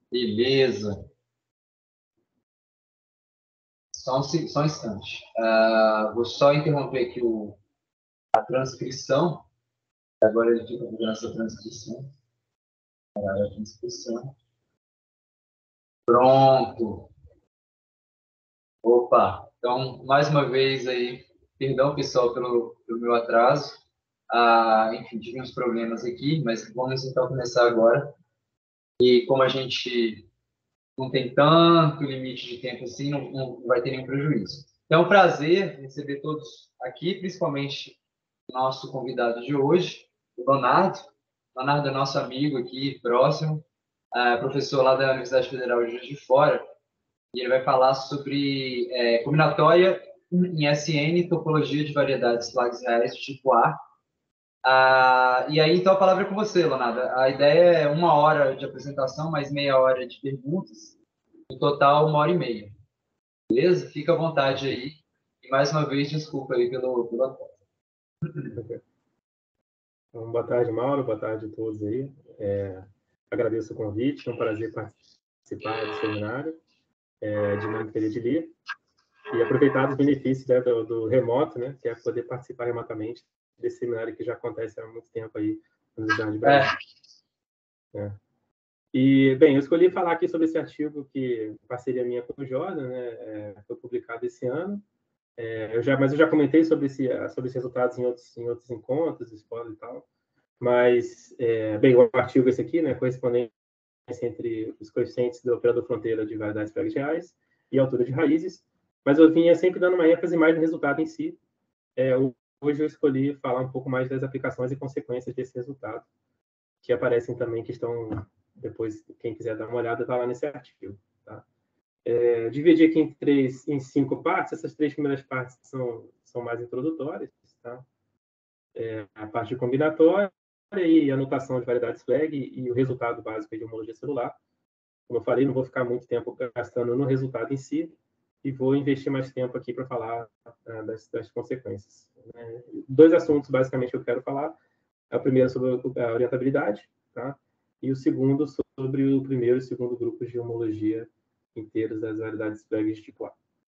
Beleza. Só um instante. Vou só interromper aqui a transcrição. Agora ele fica fazendo essa transcrição. A transcrição. Pronto. Opa. Então, mais uma vez aí, perdão, pessoal, pelo meu atraso. Enfim, tive uns problemas aqui, mas vamos então começar agora. E como a gente não tem tanto limite de tempo assim, não vai ter nenhum prejuízo. Então, é um prazer receber todos aqui, principalmente o nosso convidado de hoje, o Leonardo. O Leonardo é nosso amigo aqui, próximo, professor lá da Universidade Federal de Juiz de Fora, e ele vai falar sobre combinatória em SN, topologia de variedades flags reais de tipo A. E aí, então, a palavra é com você, Leonardo. A ideia é 1 hora de apresentação, mais meia hora de perguntas. No total, 1 hora e meia. Beleza? Fica à vontade aí. E mais uma vez, desculpa aí pelo atraso. Então, boa tarde, Mauro. Boa tarde a todos aí. Agradeço o convite. É um prazer participar do seminário de Não Querer de Ler e aproveitar os benefícios do remoto, né, que é poder participar remotamente desse seminário que já acontece há muito tempo aí na Universidade de Brasília. E, bem, eu escolhi falar aqui sobre esse artigo que parceria minha com o Jordan, né, foi publicado esse ano. Mas eu já comentei sobre esses resultados em outros encontros, escola e tal. Mas, bem, o artigo é esse aqui, né, correspondência entre os coeficientes do operador fronteira de variedades flags reais e altura de raízes. Mas eu vinha sempre dando uma ênfase mais no resultado em si. Hoje eu escolhi falar um pouco mais das aplicações e consequências desse resultado, que aparecem também, que estão depois, quem quiser dar uma olhada, está lá nesse artigo. Tá? Dividi aqui em 5 partes. Essas 3 primeiras partes são mais introdutórias. Tá? A parte combinatória e anotação de variedades flag e o resultado básico de homologia celular. Como eu falei, não vou ficar muito tempo gastando no resultado em si e vou investir mais tempo aqui para falar das consequências. 2 assuntos, basicamente, que eu quero falar. O primeiro sobre a orientabilidade, tá? E o segundo sobre o primeiro e segundo grupos de homologia inteiros das variedades flags de tipo A.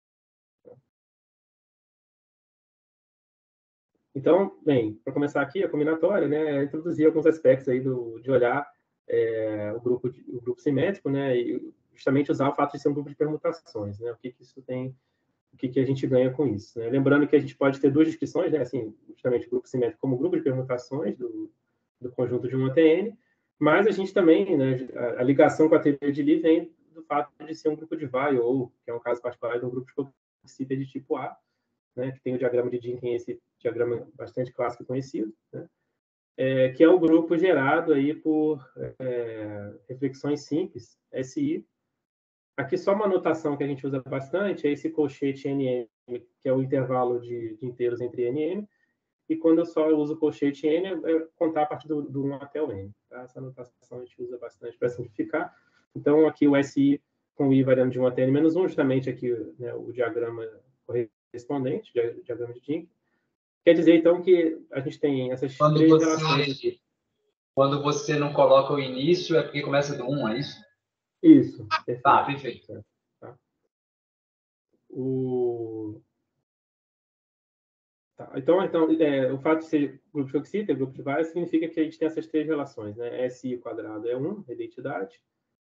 Então, bem, para começar aqui, a combinatória, né, introduzir alguns aspectos aí de olhar o grupo simétrico, né, e justamente usar o fato de ser um grupo de permutações, né, o que isso tem, o que a gente ganha com isso, né? Lembrando que a gente pode ter 2 descrições, né, assim, justamente o grupo simétrico como grupo de permutações do conjunto de um ATN, mas a gente também, né, a ligação com a teoria de Lie vem do fato de ser um grupo de Weyl, ou, que é um caso particular de um grupo de Coxeter de tipo A, né, que tem o diagrama de Dynkin, esse diagrama bastante clássico e conhecido, né, que é um grupo gerado aí por reflexões simples, SI. Aqui só uma notação que a gente usa bastante é esse colchete NM, que é o intervalo de inteiros entre NM, e quando eu só uso colchete N, é contar a partir do 1 até o N. Tá? Essa notação a gente usa bastante para simplificar. Então, aqui o SI com o I variando de 1 até N-1, justamente aqui, né, o diagrama correspondente, diagrama de Dynkin. Quer dizer, então, que a gente tem essas 3 relações aqui. Quando você não coloca o início, é porque começa do 1, é isso? Isso, perfeito. Perfeito. Tá. Então, o fato de ser grupo de Coxeter, grupo de Weyl, significa que a gente tem essas 3 relações, né? SI quadrado é 1, identidade.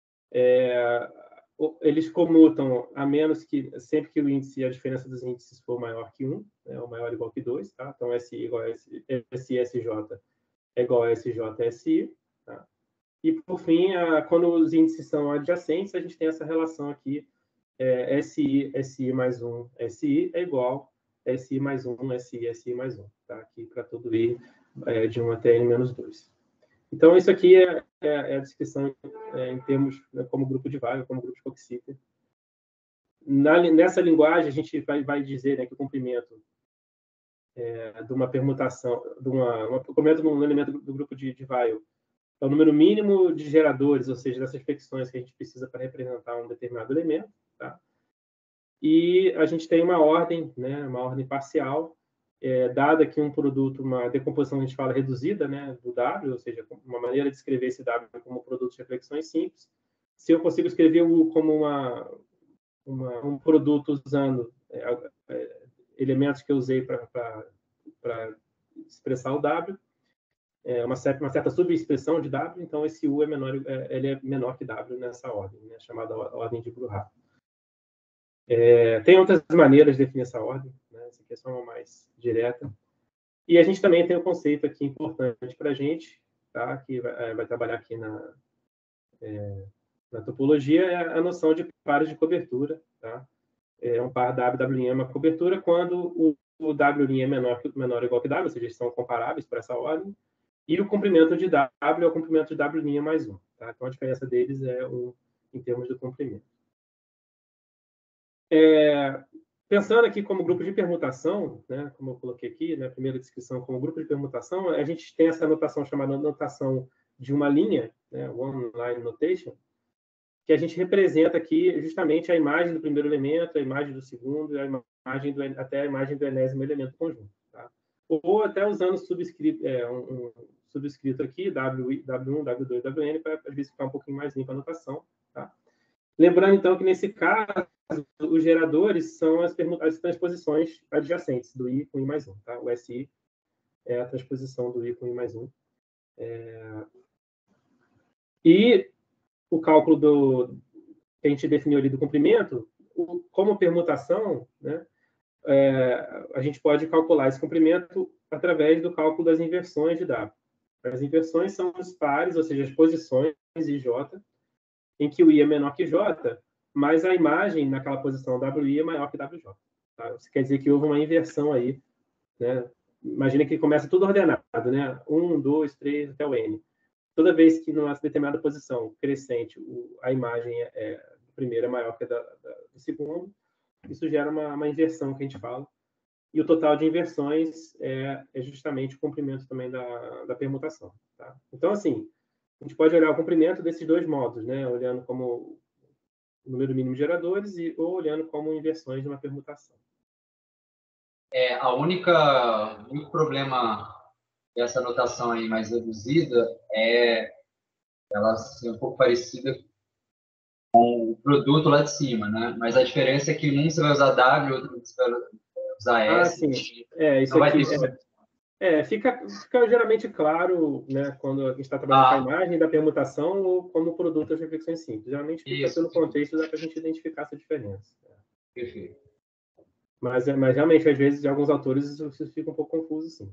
Eles comutam a menos que sempre que o índice, a diferença dos índices for maior que 1, né? Ou maior ou igual que 2, tá? Então, SI igual a SI é igual a SI. Tá? E, por fim, quando os índices são adjacentes, a gente tem essa relação aqui, SI mais 1, SI é igual SI mais 1, SI mais 1. Tá? Aqui para todo I de 1 até N-2. Então, isso aqui é a descrição em termos, né, como grupo de Weyl, como grupo de Coxeter. Nessa linguagem, a gente vai dizer, né, que o comprimento de uma permutação, o comprimento de um elemento do grupo de Weyl é o número mínimo de geradores, ou seja, dessas flexões que a gente precisa para representar um determinado elemento. Tá? E a gente tem uma ordem, né, uma ordem parcial, dada aqui um produto, uma decomposição, a gente fala reduzida, né, do W, ou seja, uma maneira de escrever esse W como produto de reflexões simples. se eu consigo escrever o U como um produto usando elementos que eu usei para expressar o W, uma certa subexpressão de W, então esse U ele é menor que W nessa ordem, né, chamada ordem de Bruhat. Tem outras maneiras de definir essa ordem, né, essa aqui é só uma mais direta. E a gente também tem um conceito aqui importante para a gente, tá, que vai trabalhar aqui na topologia, é a noção de pares de cobertura. Tá? Um par W' é uma cobertura quando o W' é menor ou igual que W, ou seja, eles são comparáveis para essa ordem, e o comprimento de W é o comprimento de W' mais 1. Tá? Então, a diferença deles é em termos do comprimento. Pensando aqui como grupo de permutação, né, como eu coloquei aqui na primeira descrição, como grupo de permutação, a gente tem essa notação chamada notação de uma linha, né, one line notation, que a gente representa aqui justamente a imagem do primeiro elemento, a imagem do segundo, até a imagem do enésimo elemento conjunto. Tá? Ou até usando um subscrito aqui, W1, W2, Wn, para às vezes ficar um pouquinho mais limpa a notação. Tá? Lembrando, então, que nesse caso, os geradores são as transposições adjacentes do I com I mais 1. Tá? O SI é a transposição do I com I mais 1. E o cálculo que a gente definiu ali do comprimento, como permutação, né, a gente pode calcular esse comprimento através do cálculo das inversões de W. As inversões são os pares, ou seja, as posições I J, em que o I é menor que J, mas a imagem naquela posição WI é maior que WJ. Tá? Isso quer dizer que houve uma inversão aí. Né? Imagina que começa tudo ordenado, né? 1, 2, 3, até o N. Toda vez que numa determinada posição crescente a imagem do primeiro é maior que a do segundo, isso gera uma inversão que a gente fala. E o total de inversões é justamente o comprimento também da permutação. Tá? Então, assim, a gente pode olhar o comprimento desses dois modos, né? Olhando como o número mínimo de geradores ou olhando como inversões de uma permutação. O único problema dessa notação aí mais reduzida é ela ser um pouco parecida com o produto lá de cima, né? Mas a diferença é que num você vai usar W, outro você vai usar S. Sim. Isso não aqui vai ter fica geralmente claro, né, quando a gente está trabalhando com a imagem da permutação ou como produto das reflexões simples. Geralmente fica pelo contexto, dá para a gente identificar essa diferença. Perfeito. Mas realmente, às vezes, de alguns autores, isso fica um pouco confuso, sim.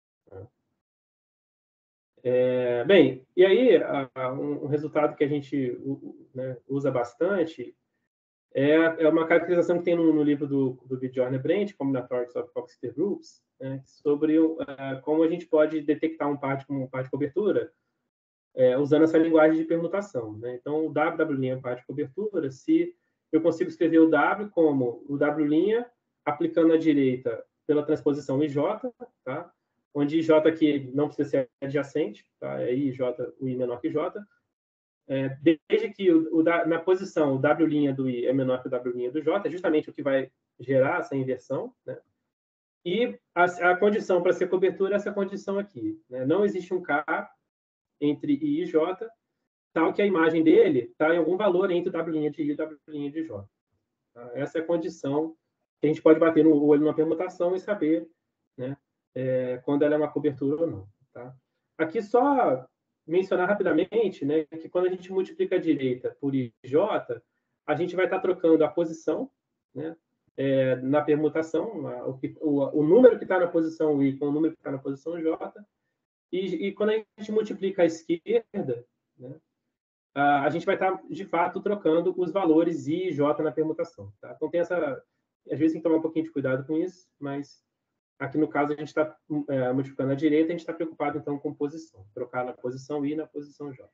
Bem, e aí, um resultado que a gente usa bastante é uma caracterização que tem no livro do Bjorn Brent, Combinatorics of Coxeter Groups, né, sobre como a gente pode detectar um par como um par de cobertura usando essa linguagem de permutação. Né? Então, o W' é um par de cobertura, se eu consigo escrever o W como o W' aplicando à direita pela transposição IJ, tá? Onde IJ aqui não precisa ser adjacente, tá? É IJ, o I menor que J. Desde que na posição o W' do I é menor que o W' do J, é justamente o que vai gerar essa inversão. Né? E a condição para ser cobertura é essa condição aqui. Né? Não existe um K entre I e J, tal que a imagem dele está em algum valor entre W' de I e W' de J. Tá? Essa é a condição que a gente pode bater no olho numa permutação e saber, né, quando ela é uma cobertura ou não. Tá? Aqui só mencionar rapidamente, né, que quando a gente multiplica a direita por IJ, a gente vai estar trocando a posição, né, na permutação, o número que está na posição I com o número que está na posição J, e quando a gente multiplica a esquerda, né, a gente vai estar, de fato, trocando os valores I e J na permutação. Tá? Então, tem às vezes tem que tomar um pouquinho de cuidado com isso, mas aqui no caso a gente está multiplicando a direita, a gente está preocupado, então, com posição. Trocar na posição I e na posição J.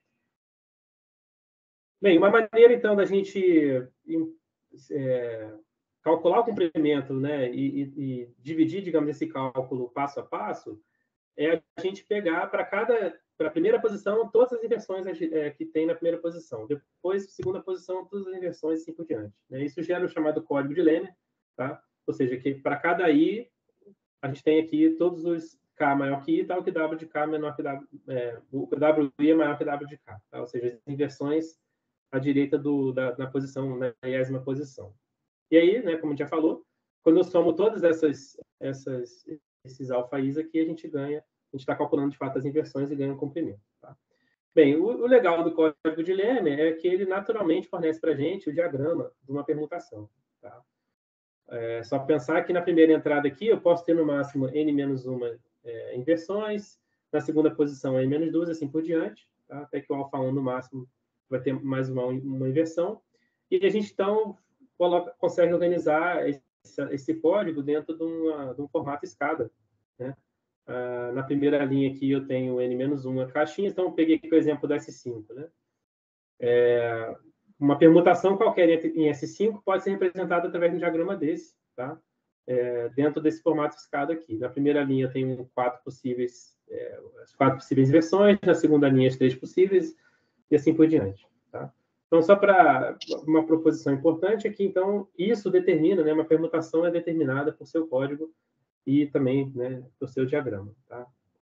Bem, uma maneira, então, da gente calcular o comprimento, né, e dividir, digamos, esse cálculo passo a passo, é a gente pegar para a primeira posição, todas as inversões que tem na primeira posição. Depois, segunda posição, todas as inversões e assim por diante. Né? Isso gera o chamado código de Lemmer, tá? Ou seja, que para cada I, a gente tem aqui todos os K maior que I, tal que W de K menor que W, o WI é maior que W de K. Tá? Ou seja, as inversões à direita na posição, na 30ª posição. E aí, né, como a gente já falou, quando eu somo todos esses alfa-is aqui, a gente está calculando de fato as inversões e ganha um comprimento. Tá? Bem, o legal do código de Lemmer é que ele naturalmente fornece para a gente o diagrama de uma permutação. Tá? É só pensar que na primeira entrada aqui eu posso ter no máximo n-1 inversões, na segunda posição n-2, assim por diante, tá? Até que o alfa1 no máximo vai ter mais uma inversão. E a gente, então, consegue organizar esse código dentro de um formato escada. Né? Na primeira linha aqui eu tenho n-1 caixinhas, então eu peguei aqui o exemplo do S5. Né? Uma permutação qualquer em S5 pode ser representada através de um diagrama desse, tá? Dentro desse formato escada aqui. Na primeira linha eu tenho as 4 possíveis inversões, na segunda linha as 3 possíveis, e assim por diante. Tá? Então, só para uma proposição importante aqui, então, isso determina, né, uma permutação é determinada por seu código e também, né, por seu diagrama. Tá?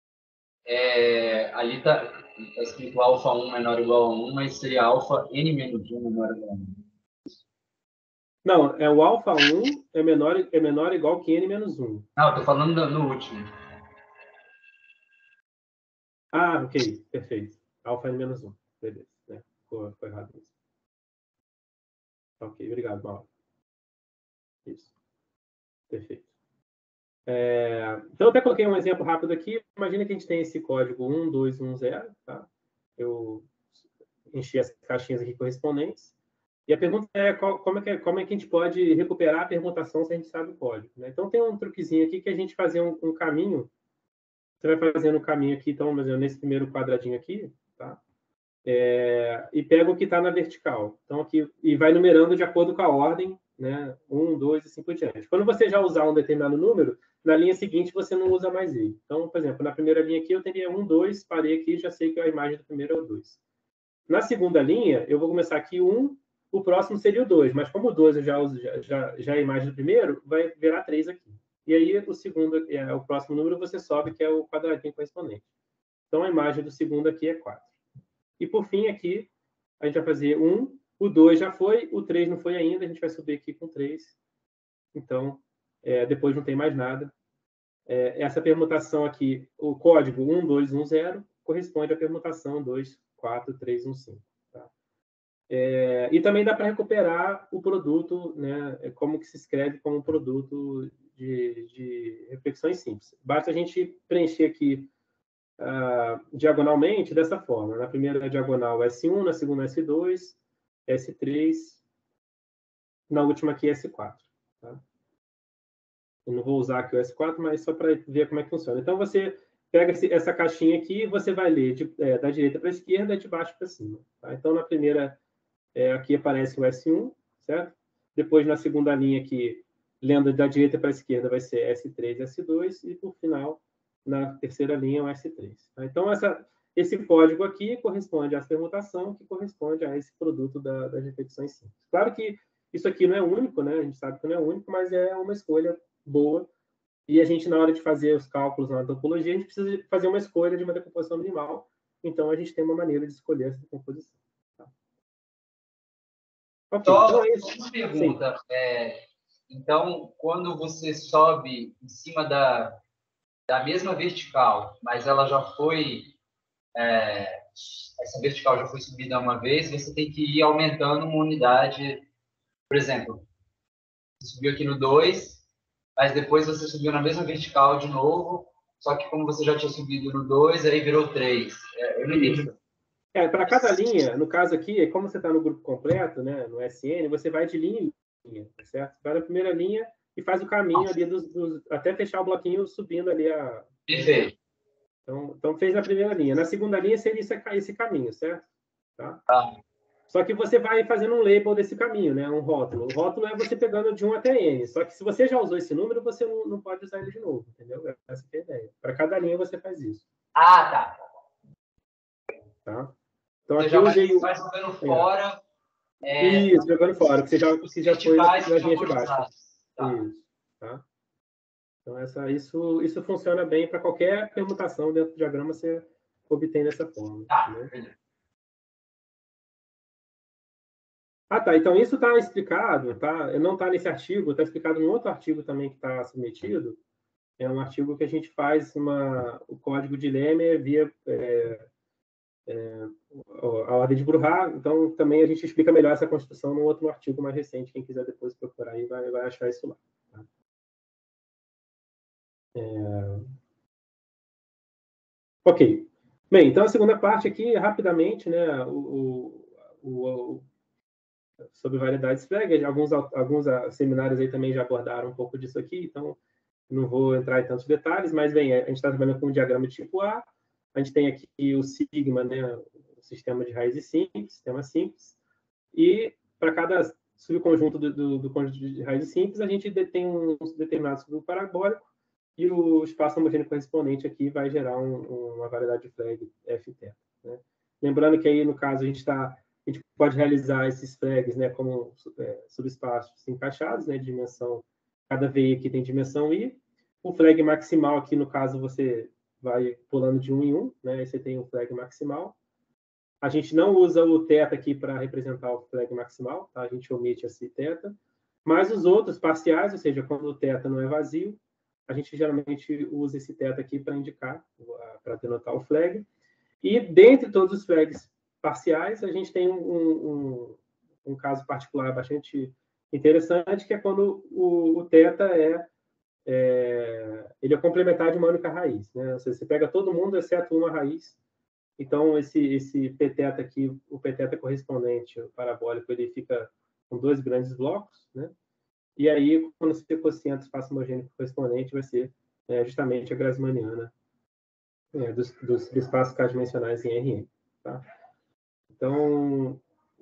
Ali está escrito alfa 1 menor ou igual a 1, mas seria alfa n menos 1 menor ou igual a 1. Não, o alfa 1 é menor ou igual que n menos 1. Não, estou falando no último. Ah, ok, perfeito. Alfa n menos 1, beleza. Né? Foi errado mesmo. Ok, obrigado, Mauro. Isso, perfeito. Então, eu até coloquei um exemplo rápido aqui. Imagina que a gente tem esse código 1, 2, 1, 0. Tá? Eu enchi as caixinhas aqui correspondentes. E a pergunta é como é que a gente pode recuperar a permutação se a gente sabe o código. Né? Então, tem um truquezinho aqui que a gente fazer um caminho. Você vai fazendo um caminho aqui, então, nesse primeiro quadradinho aqui, tá? E pega o que está na vertical. Então, aqui, e vai numerando de acordo com a ordem, né? 1, 2 e assim por diante. Quando você já usar um determinado número, na linha seguinte você não usa mais ele. Então, por exemplo, na primeira linha aqui eu teria 1, 2, parei aqui, já sei que a imagem do primeiro é o 2. Na segunda linha, eu vou começar aqui 1, o próximo seria o 2, mas como o 2 eu já uso já é a imagem do primeiro, vai virar 3 aqui. E aí o segundo, o próximo número você sobe, que é o quadradinho correspondente. Então a imagem do segundo aqui é 4. E por fim aqui, a gente vai fazer 1, o 2 já foi, o 3 não foi ainda, a gente vai subir aqui com 3. Então, depois não tem mais nada. Essa permutação aqui, o código 1, 2, 1, 0, corresponde à permutação 2, 4, 3, 1, 5. Tá? E também dá para recuperar o produto, né, como que se escreve como um produto de reflexões simples. Basta a gente preencher aqui diagonalmente dessa forma. Na primeira diagonal S1, na segunda S2, S3, na última aqui S4. Tá? Eu não vou usar aqui o S4, mas só para ver como é que funciona. Então, você pega essa caixinha aqui e você vai ler da direita para a esquerda, de baixo para cima. Tá? Então, na primeira, aqui aparece o S1, certo? Depois, na segunda linha aqui, lendo da direita para a esquerda, vai ser S3, S2, e, por final, na terceira linha, o S3. Tá? Então, esse código aqui corresponde à permutação, que corresponde a esse produto das repetições simples. Claro que isso aqui não é único, né? A gente sabe que não é único, mas é uma escolha boa. E a gente, na hora de fazer os cálculos na topologia, a gente precisa fazer uma escolha de uma decomposição minimal. Então, a gente tem uma maneira de escolher essa decomposição. Tá? Okay, então é isso. Uma pergunta. Então, quando você sobe em cima da mesma vertical, mas ela já foi... essa vertical já foi subida uma vez, você tem que ir aumentando uma unidade. Por exemplo, você subiu aqui no 2, mas depois você subiu na mesma vertical de novo, só que como você já tinha subido no 2, aí virou 3. Eu não entendi. Para cada linha, no caso aqui, como você está no grupo completo, né, no SN, você vai de linha em linha, tá certo? Vai na primeira linha e faz o caminho ali até fechar o bloquinho subindo ali a... Perfeito. Então, fez na primeira linha. Na segunda linha seria esse caminho, certo? Tá? Só que você vai fazendo um label desse caminho, né? Um rótulo. O rótulo é você pegando de 1 até N. Só que se você já usou esse número, você não pode usar ele de novo, entendeu? Essa é a ideia. Para cada linha você faz isso. Tá. Tá? Então, você aqui já eu usei vai jogando fora. Isso, jogando fora, que você já foi na linha de baixo. Tá. Isso. Tá? Então, isso funciona bem para qualquer permutação dentro do diagrama, você obtém dessa forma. Tá, né? Ah, tá. Então, isso está explicado, tá? Não está nesse artigo, está explicado em outro artigo também que está submetido. É um artigo que a gente faz o código de Lemmer via a ordem de Bruhat. Então, também a gente explica melhor essa construção no outro artigo mais recente. Quem quiser depois procurar aí vai achar isso lá. Tá? Ok. Bem, então a segunda parte aqui, rapidamente, né, sobre variedades flag. Alguns seminários aí também já abordaram um pouco disso aqui, então não vou entrar em tantos detalhes, mas, bem, a gente está trabalhando com um diagrama de tipo A, a gente tem aqui o sigma, né, o sistema de raízes simples, sistema simples, e para cada subconjunto do conjunto de raízes simples, a gente tem um determinado subgrupo parabólico, e o espaço homogêneo correspondente aqui vai gerar uma variedade de flag F-θ. Né? Lembrando que aí, no caso, a gente pode realizar esses flags, né, como subespaços encaixados, né, de dimensão, cada VI aqui tem dimensão I. O flag maximal aqui, no caso, você vai pulando de 1 em 1, né, aí você tem um flag maximal. A gente não usa o θ aqui para representar o flag maximal, tá? A gente omite esse θ. Mas os outros parciais, ou seja, quando o θ não é vazio, a gente geralmente usa esse θ aqui para indicar, para denotar o flag. E dentre todos os flags parciais, a gente tem um caso particular bastante interessante, que é quando o θ ele é complementar de uma única raiz. Né? Ou seja, você pega todo mundo exceto uma raiz. Então, esse pθ aqui, o pθ correspondente o parabólico, ele fica com dois grandes blocos, né? E aí, quando você quociente do espaço homogêneo correspondente, vai ser justamente a Grassmanniana dos espaços k-dimensionais em Rn. Tá? Então,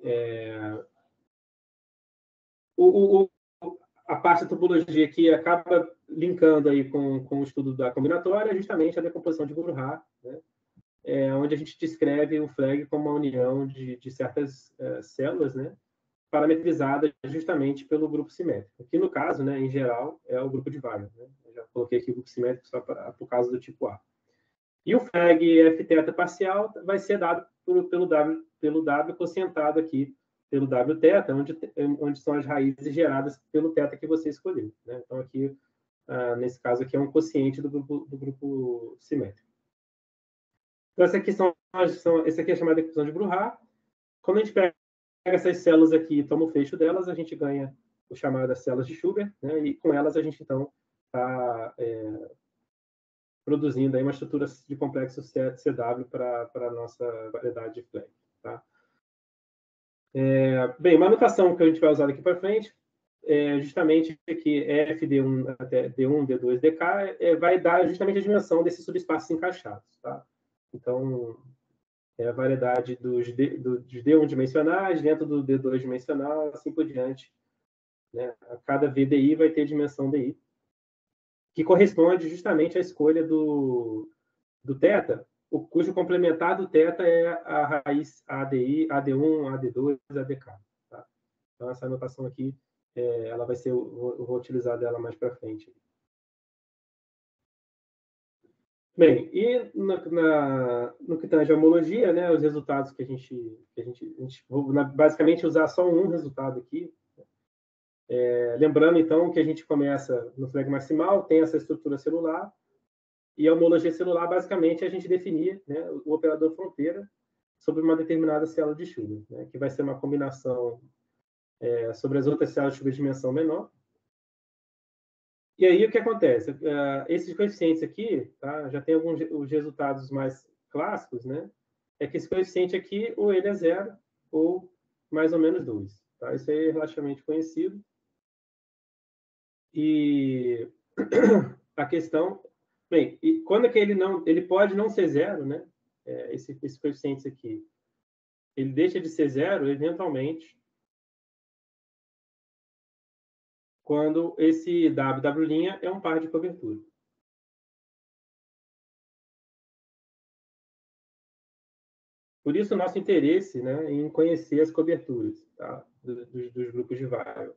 a parte da topologia aqui acaba linkando aí com o estudo da combinatória, justamente a decomposição de Bruhat, né? Onde a gente descreve o flag como uma união de certas células, né? Parametrizada justamente pelo grupo simétrico. Que, no caso, né, em geral, é o grupo de Weyl. Né? Eu já coloquei aqui o grupo simétrico só por causa do tipo A. E o flag Fθ parcial vai ser dado pelo W cocientado aqui, pelo Wθ, onde são as raízes geradas pelo θ que você escolheu. Né? Então, aqui, nesse caso, aqui é um quociente do grupo simétrico. Então, essa aqui é chamada de decomposição de Bruhat. Quando a gente pega essas células aqui e toma o fecho delas, a gente ganha o chamado das células de Schubert, né? E com elas a gente, então, está produzindo aí uma estrutura de complexo CW para a nossa variedade de flag. Tá? Bem, uma notação que a gente vai usar daqui para frente é justamente que FD1 até D1, D2, DK vai dar justamente a dimensão desses subespaços encaixados. Tá? Então, a variedade dos D1 dimensionais dentro do D2 dimensional, assim por diante. Né? A cada VDI vai ter dimensão DI, que corresponde justamente à escolha do θ, cujo complementar do θ é a raiz ADI, AD1, AD2, ADK. Tá? Então, essa anotação aqui, ela vai ser, eu vou utilizar dela mais para frente. Bem, e no que tange a homologia, né, os resultados que a gente vou basicamente usar só um resultado aqui. Lembrando, então, que a gente começa no flag maximal, tem essa estrutura celular, e a homologia celular, basicamente, é a gente definir, né, o operador fronteira sobre uma determinada célula de Schubert, né, que vai ser uma combinação sobre as outras células de Schubert de dimensão menor. E aí, o que acontece? Esses coeficientes aqui, tá, já tem alguns os resultados mais clássicos, né? É que esse coeficiente aqui, ou ele é 0, ou mais ou menos 2. Tá? Isso aí é relativamente conhecido. E a questão... Bem, e quando é que ele pode não ser 0, né? Esse coeficiente aqui, ele deixa de ser 0, eventualmente, quando esse WW' é um par de cobertura. Por isso, o nosso interesse, né, em conhecer as coberturas, tá, dos grupos de Weyl.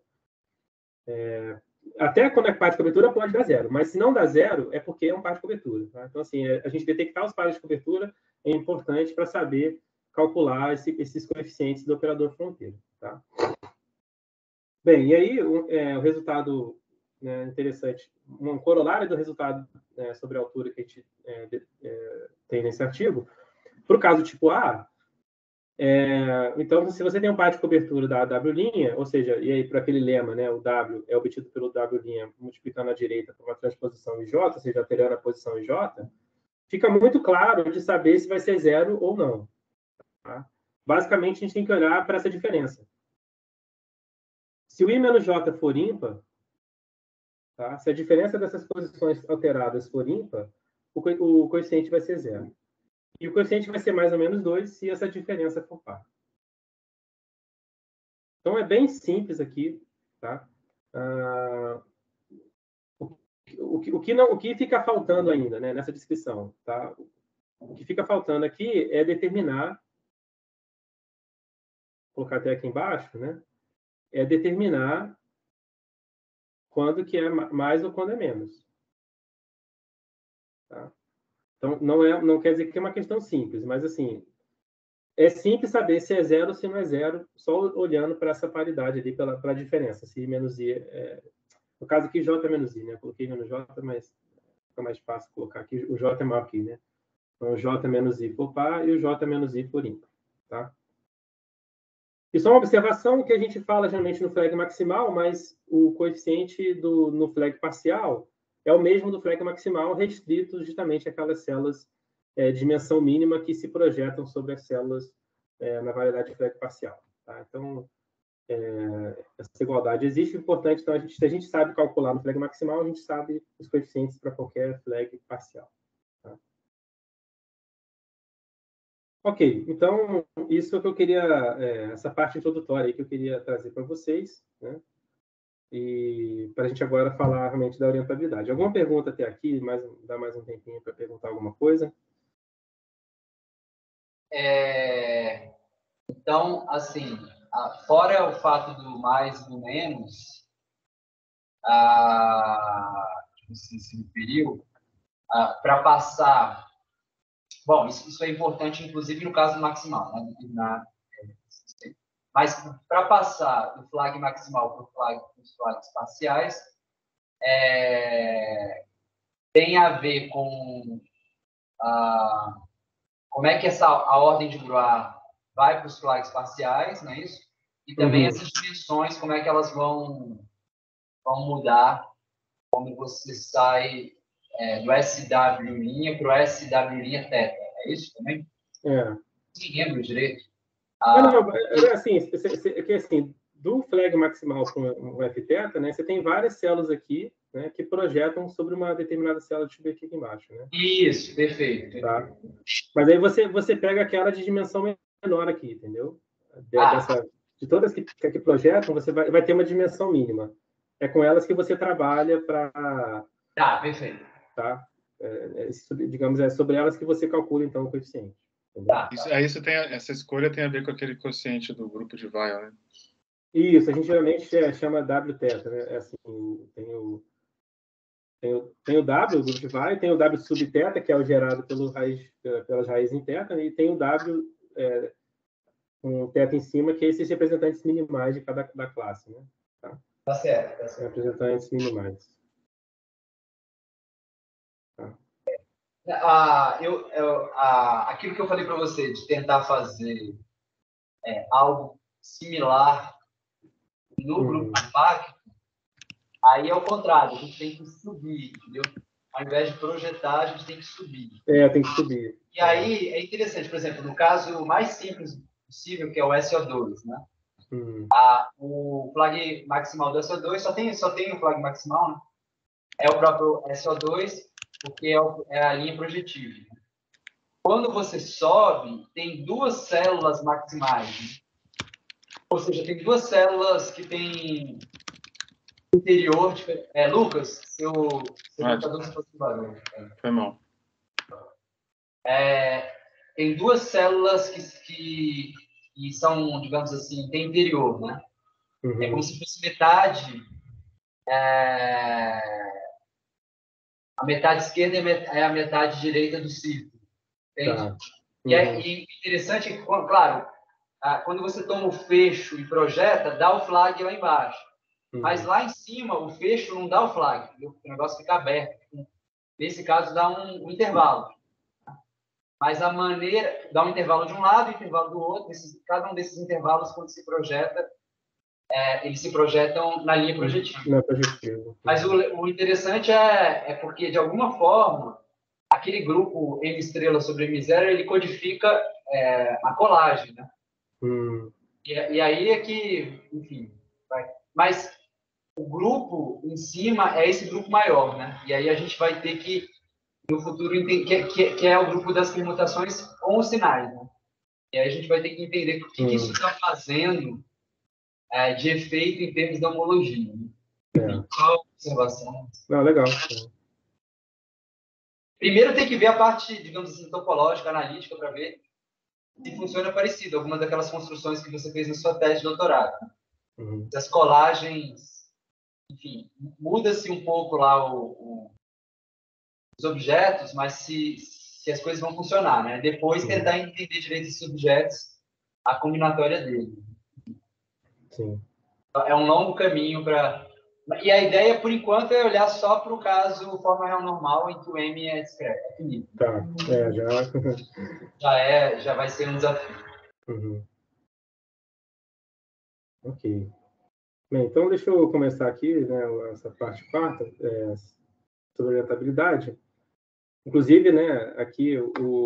Até quando é par de cobertura, pode dar 0, mas se não dá 0, é porque é um par de cobertura. Tá? Então, assim, a gente detectar os pares de cobertura é importante para saber calcular esses coeficientes do operador fronteira. Tá? Bem, e aí o resultado, né, interessante, um corolário do resultado, né, sobre a altura que a gente tem nesse artigo, para o caso tipo A, então, se você tem um par de cobertura da W', ou seja, e aí para aquele lema, né, o W é obtido pelo W' multiplicando a direita por uma transposição IJ, ou seja, alterando a posição IJ, fica muito claro de saber se vai ser zero ou não. Tá? Basicamente, a gente tem que olhar para essa diferença. Se o I menos J for ímpar, tá? Se a diferença dessas posições alteradas for ímpar, o coeficiente vai ser zero. E o coeficiente vai ser mais ou menos 2 se essa diferença for par. Então, é bem simples aqui. Tá? O que fica faltando ainda, né, nessa descrição? Tá? O que fica faltando aqui é determinar, vou colocar até aqui embaixo, né, é determinar quando que é mais ou quando é menos. Tá? Então, não quer dizer que é uma questão simples, mas assim, é simples saber se é zero ou se não é zero, só olhando para essa paridade ali, pela diferença, se I menos I no caso aqui, J é menos I, né? Eu coloquei menos J, mas fica mais fácil colocar aqui, o J é maior que I, né? Então, o J menos I for par e o J menos I for ímpar, tá? E só uma observação que a gente fala geralmente no flag maximal, mas o coeficiente no flag parcial é o mesmo do flag maximal, restrito justamente àquelas células de dimensão mínima que se projetam sobre as células na variedade de flag parcial. Tá? Então, essa igualdade existe, importante. Então, se a gente sabe calcular no flag maximal, a gente sabe os coeficientes para qualquer flag parcial. Tá? Ok, então, isso que eu queria, essa parte introdutória aí que eu queria trazer para vocês, né? E para a gente agora falar realmente da orientabilidade. Alguma pergunta até aqui? Dá mais um tempinho para perguntar alguma coisa? Então, assim, fora o fato do mais e do menos, que você se referiu, para passar... Bom, isso é importante, inclusive, no caso maximal, né? Mas para passar do flag maximal para os flags parciais, tem a ver com como é que a ordem de Brouwer vai para os flags parciais, não é isso? E também essas dimensões, como é que elas vão mudar quando você sai do SW' para o SW' θ. É isso também? Não lembro direito. Assim, do flag maximal com o Fθ, né, você tem várias células aqui, né, que projetam sobre uma determinada célula. Deixa eu ver aqui embaixo. Né? Isso, perfeito. Tá? Mas aí você pega aquela de dimensão menor aqui, entendeu? De todas que projetam, você vai ter uma dimensão mínima. É com elas que você trabalha para... Tá, perfeito. Tá? Digamos, é sobre elas que você calcula, então, o coeficiente. Tá. Essa escolha tem a ver com aquele quociente do grupo de Weyl, né? Isso, a gente geralmente chama Wθ, né? Assim, tem o W, o grupo de Weyl, tem o W sub θ, que é o gerado pelas raízes em θ, e tem o W com θ em cima, que é esses representantes minimais de cada classe, né? Tá certo. Representantes minimais. Tá. Aquilo que eu falei para você, de tentar fazer algo similar no grupo de impacto, aí é o contrário, a gente tem que subir, entendeu? Ao invés de projetar, a gente tem que subir. Tem que subir. E aí é interessante, por exemplo, no caso mais simples possível, que é o SO2, né? O flag maximal do SO2 só tem o flag maximal, né? É o próprio SO2, porque é a linha projetiva. Quando você sobe, tem duas células maximais. Né? Ou seja, tem duas células que têm interior. Lucas, seu computador se fosse barulho. Foi mal. Tem duas células que são, digamos assim, tem interior, né? É como se fosse metade. A metade esquerda é a metade direita do círculo. Entende? Tá. E interessante, claro, quando você toma o fecho e projeta, dá o flag lá embaixo. Mas lá em cima, o fecho não dá o flag, o negócio fica aberto. Nesse caso, dá um intervalo. Mas a maneira... Dá um intervalo de um lado e um intervalo do outro. Cada um desses intervalos, quando se projeta, eles se projetam na linha projetiva. Na projetiva. Mas o interessante é porque, de alguma forma, aquele grupo M estrela sobre M0, ele codifica a colagem, né? E aí é que, enfim, vai. Mas o grupo em cima é esse grupo maior, né? E aí a gente vai ter que, no futuro, que é o grupo das permutações com os sinais, né? E aí a gente vai ter que entender o que isso está fazendo de efeito em termos da homologia. Né? Qual observação? Não, legal. Primeiro tem que ver a parte, digamos assim, topológica, analítica, para ver se funciona parecido. Algumas daquelas construções que você fez na sua tese de doutorado. As colagens, enfim, muda-se um pouco lá os objetos, mas se as coisas vão funcionar, né? Depois tentar entender direito esses objetos, a combinatória dele. Sim. É um longo caminho para... E a ideia, por enquanto, é olhar só para o caso forma real normal, em que o M é discreto, é finito. Tá, Já vai ser um desafio. Ok. Bem, então deixa eu começar aqui, né, essa parte quarta, sobre orientabilidade. Inclusive, né, aqui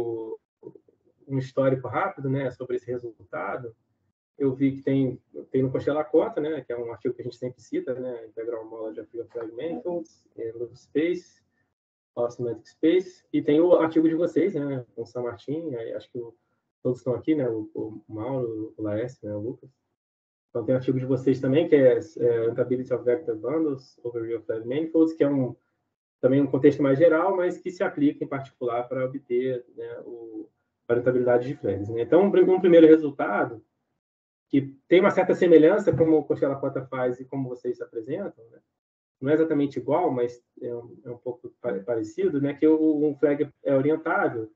um histórico rápido, né, sobre esse resultado. Eu vi que tem no Kocherlakota, né, que é um artigo que a gente sempre cita, né, Integral Knowledge of Real Fragmentals, Loop Space, of Semantic Space, e tem o artigo de vocês, né, com o San Martin, acho que todos estão aqui, né, o Mauro, o Laércio, né, o Lucas. Então tem o artigo de vocês também, que é Orientability of Vector Bundles over Real Flag Manifolds, que é também um contexto mais geral, mas que se aplica em particular para obter, né, a orientabilidade de flags. Né? Então, um primeiro resultado, que tem uma certa semelhança como o Kocherlakota faz e como vocês se apresentam, né? Não é exatamente igual, mas é um pouco parecido, né? Que um flag é orientável.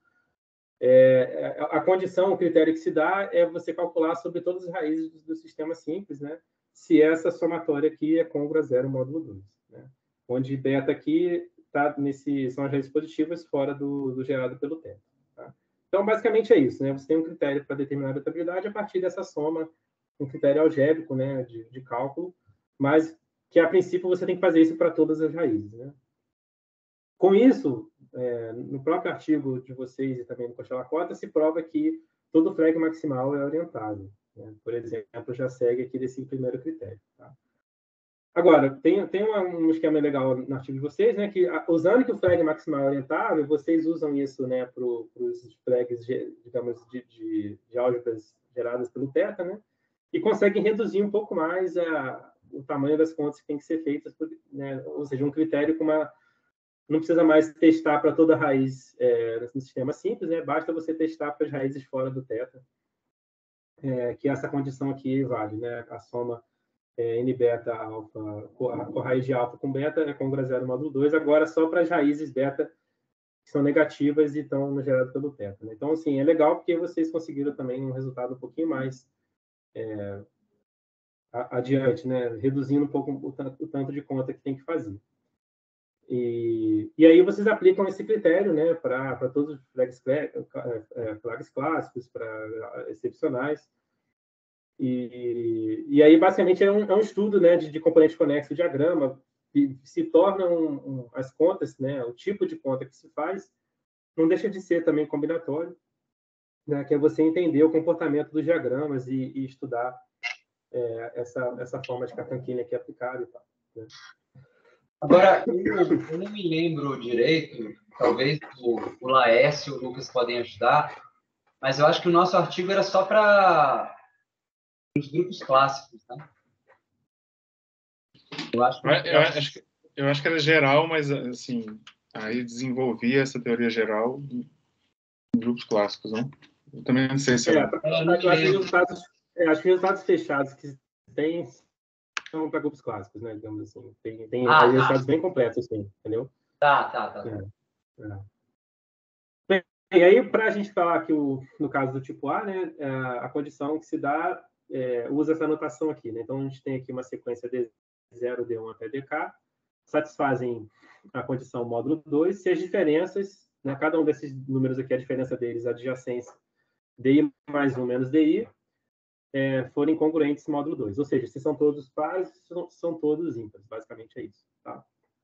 A condição, o critério que se dá é você calcular sobre todas as raízes do sistema simples, né? Se essa somatória aqui é côngrua a 0 módulo 2, né? Onde beta aqui são as raízes positivas fora do gerado pelo tempo. Tá? Então, basicamente é isso, né? Você tem um critério para determinar a orientabilidade a partir dessa soma, um critério algébrico, né, de cálculo, mas que, a princípio, você tem que fazer isso para todas as raízes, né? Com isso, no próprio artigo de vocês e também no Kocherlakota, se prova que todo flag maximal é orientável. Né? Por exemplo, já segue aqui desse primeiro critério. Tá? Agora, tem um esquema legal no artigo de vocês, né, que usando que o flag maximal é orientável, vocês usam isso, né, para os flags, digamos, de álgebras geradas pelo θ, né, e conseguem reduzir um pouco mais o tamanho das contas que tem que ser feitas, né, ou seja, um critério com não precisa mais testar para toda raiz no sistema simples, né? Basta você testar para as raízes fora do θ, que essa condição aqui vale, né? A soma n beta alfa, a raiz de alfa com beta é côngrua a 0 módulo 2, agora só para as raízes beta que são negativas e estão no gerado pelo θ. Né? Então, assim, é legal porque vocês conseguiram também um resultado um pouquinho mais adiante, né? Reduzindo um pouco o tanto de conta que tem que fazer. E aí vocês aplicam esse critério, né, para todos os flags clássicos, para excepcionais. E aí, basicamente, é um estudo, né, de componente conexo e diagrama, e se torna as contas, né, o tipo de conta que se faz, não deixa de ser também combinatório, né, que é você entender o comportamento dos diagramas e estudar essa forma de Katanquini aqui aplicada e tal. Né? Agora, eu não me lembro direito, talvez o Laércio e o Lucas podem ajudar, mas eu acho que o nosso artigo era só para os grupos clássicos, né? Eu acho que era geral, mas assim, aí desenvolvia essa teoria geral em grupos clássicos, não? Eu também não sei se eu acho que resultados fechados que tem são para grupos clássicos, né? Digamos assim. Tem resultados bem completos, assim, entendeu? Tá. Bem, e aí, para a gente falar que no caso do tipo A, né, a condição que se dá usa essa anotação aqui, né? Então, a gente tem aqui uma sequência D0, D1 até DK, satisfazem a condição módulo 2 se as diferenças, né, cada um desses números aqui, a diferença deles, a adjacência DI mais 1 menos DI, forem congruentes módulo 2. Ou seja, se são todos pares, são todos ímpares. Basicamente é isso. Tá?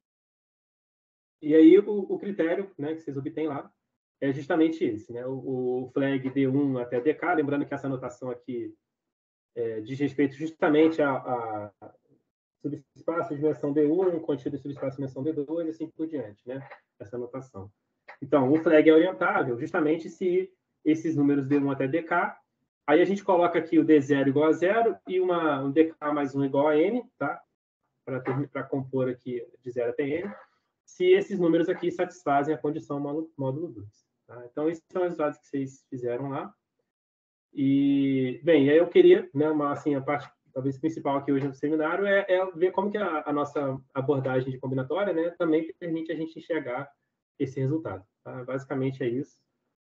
E aí o critério, né, que vocês obtêm lá é justamente esse. Né? O flag D1 até DK, lembrando que essa anotação aqui diz respeito justamente a subespaço de dimensão D1, contido de subespaço de dimensão D2, e assim por diante, né? Essa anotação. Então, o flag é orientável justamente se esses números D1 até DK, aí a gente coloca aqui o D0 igual a 0 e um DK mais 1 igual a N, tá? Para compor aqui de 0 até N, se esses números aqui satisfazem a condição módulo 2. Tá? Então, esses são os resultados que vocês fizeram lá. E, bem, aí eu queria, né, assim, a parte talvez principal aqui hoje no seminário é ver como que a nossa abordagem de combinatória, né, também permite a gente enxergar esse resultado. Tá? Basicamente é isso.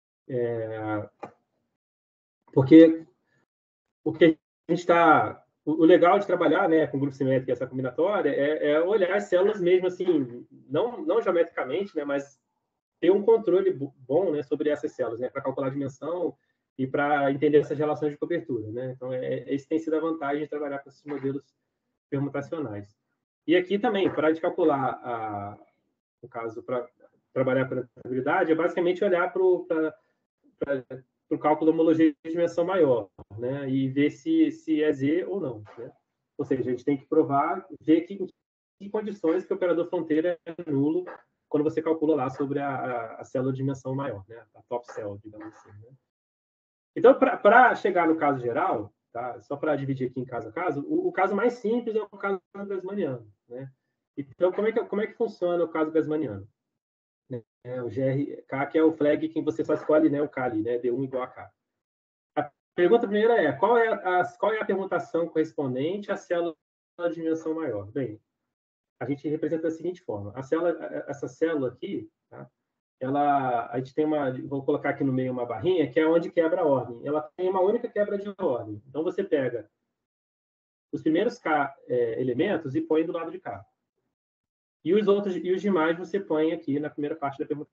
Porque o que a gente está... O legal de trabalhar, né, com grupo simétrico e essa combinatória é olhar as células mesmo, assim, não geometricamente, né, mas ter um controle bom, né, sobre essas células, né, para calcular a dimensão e para entender essas relações de cobertura, né? Então, esse tem sido a vantagem de trabalhar com esses modelos permutacionais. E aqui também, para a gente calcular, no caso, para trabalhar com a probabilidade, é basicamente olhar para o cálculo da homologia de dimensão maior, né? E ver se é Z ou não, né? Ou seja, a gente tem que provar, ver que condições que o operador fronteira é nulo quando você calcula lá sobre a célula de dimensão maior, né? A top cell, digamos assim, né? Então, para chegar no caso geral, tá? Só para dividir aqui em caso a caso, o caso mais simples é o caso gasmaniano, né? Então, como é que funciona o caso gasmaniano? O GRK, que é o flag que você só escolhe, né, o K ali, né, D1 igual a K. A pergunta primeira é, qual é a permutação correspondente à célula de dimensão maior? Bem, a gente representa da seguinte forma. Essa célula aqui, tá? A gente tem vou colocar aqui no meio uma barrinha, que é onde quebra a ordem. Ela tem uma única quebra de ordem. Então, você pega os primeiros K elementos e põe do lado de cá. E os demais você põe aqui na primeira parte da pergunta.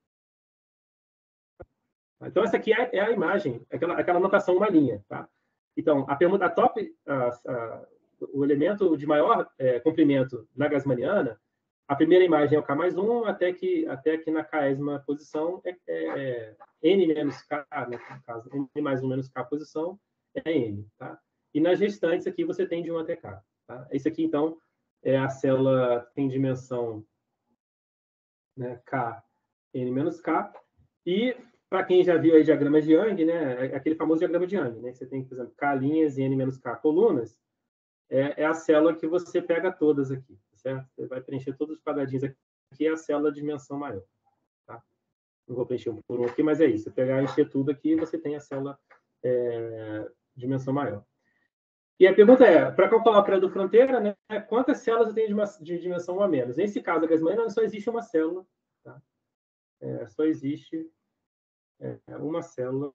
Então, essa aqui é a imagem, aquela notação uma linha. Tá? Então, a pergunta top, o elemento de maior comprimento na gasmaniana, a primeira imagem é o K mais 1, até que na késima posição é N menos K, né, no caso, N mais 1 menos K posição é N. Tá? E nas restantes aqui você tem de 1 até K. Tá? Esse aqui, então, a célula tem dimensão, né, K, N menos K. E, para quem já viu aí diagrama de Young, né, aquele famoso diagrama de Young, né, você tem, por exemplo, K linhas e N menos K colunas, é a célula que você pega todas aqui, certo? Você vai preencher todos os quadradinhos aqui, é a célula de dimensão maior. Tá? Não vou preencher um por um aqui, mas é isso. Você pegar e encher tudo aqui, você tem a célula de dimensão maior. E a pergunta é, para calcular o operador fronteira, né, quantas células eu tenho de dimensão 1 a menos? Nesse caso, a gasmaniana só existe uma célula. Tá? Só existe uma célula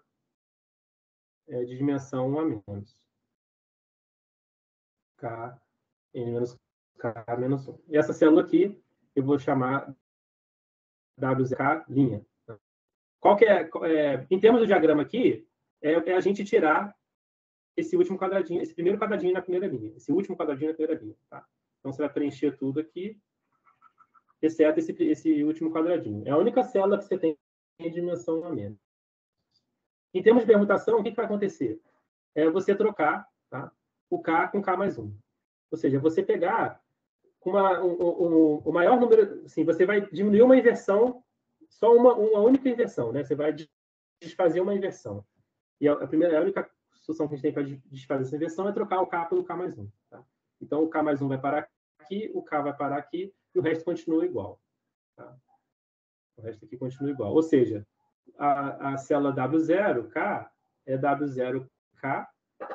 de dimensão 1 a menos. K, N menos K menos 1. E essa célula aqui, eu vou chamar WZK linha. Qual que em termos do diagrama aqui, é a gente tirar esse último quadradinho, esse primeiro quadradinho na primeira linha. Esse último quadradinho na primeira linha. Tá? Então, você vai preencher tudo aqui, exceto esse último quadradinho. É a única célula que você tem em dimensão 1 a menos. Em termos de permutação, o que vai acontecer? É você trocar, tá, o K com K mais 1. Ou seja, você pegar o maior número... Assim, você vai diminuir uma inversão, só uma única inversão. Né? Você vai desfazer uma inversão. E a única solução que a gente tem para desfazer essa inversão é trocar o K pelo K mais 1. Tá? Então, o K mais 1 vai parar aqui, o K vai parar aqui, e o resto continua igual. Tá? O resto aqui continua igual. Ou seja, a célula W0K é W0K,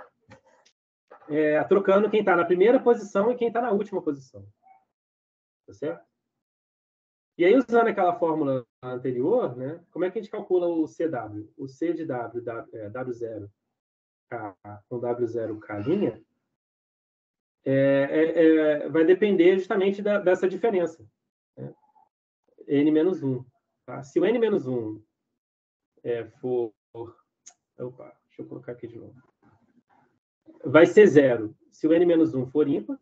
trocando quem está na primeira posição e quem está na última posição. Tá certo? E aí, usando aquela fórmula anterior, né, como é que a gente calcula o CW? O C de W0K com W0K linha vai depender justamente dessa diferença, né? N-1. Tá? Se o N-1 for... Opa, deixa eu colocar aqui de novo. Vai ser 0 se o N-1 for ímpar,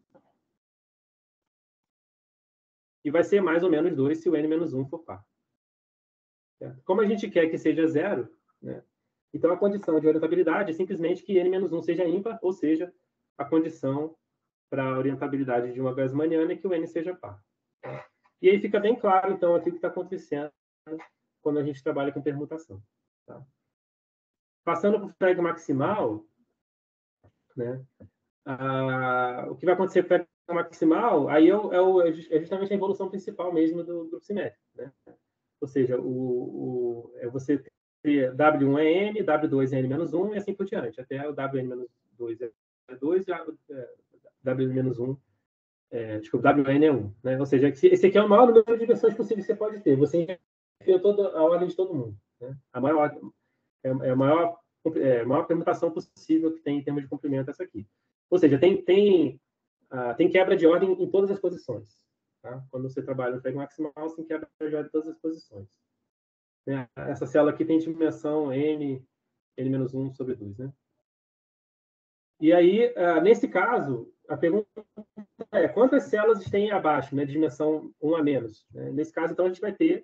e vai ser mais ou menos 2 se o N-1 for par. Certo? Como a gente quer que seja 0, né? Então a condição de orientabilidade é simplesmente que N-1 seja ímpar, ou seja, a condição para a orientabilidade de uma Grassmanniana é que o N seja par. Tá? E aí fica bem claro, então, aqui o que está acontecendo quando a gente trabalha com permutação. Tá? Passando para o frag maximal, né? O que vai acontecer com o frag maximal, aí é justamente a evolução principal mesmo do grupo simétrico, né? Ou seja, você ter W1 é N, W2 é N-1 e assim por diante, até o Wn-2 é 2 e W-1 desculpa, WN é 1. Né? Ou seja, esse aqui é o maior número de versões possíveis que você pode ter. Você enfiou toda a ordem de todo mundo. Né? A maior permutação possível que tem em termos de comprimento essa aqui. Ou seja, tem quebra de ordem em todas as posições. Tá? Quando você trabalha no frag maximal, você tem quebra de ordem em todas as posições. Né? Essa célula aqui tem dimensão N-1 sobre 2. Né? E aí, nesse caso, a pergunta quantas células tem abaixo, né, de dimensão 1 a menos? Né? Nesse caso, então, a gente vai ter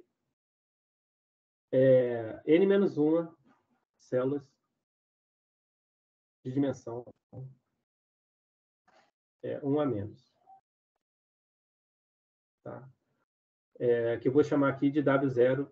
N-1 células de dimensão 1 a menos. Tá? Que eu vou chamar aqui de W0J.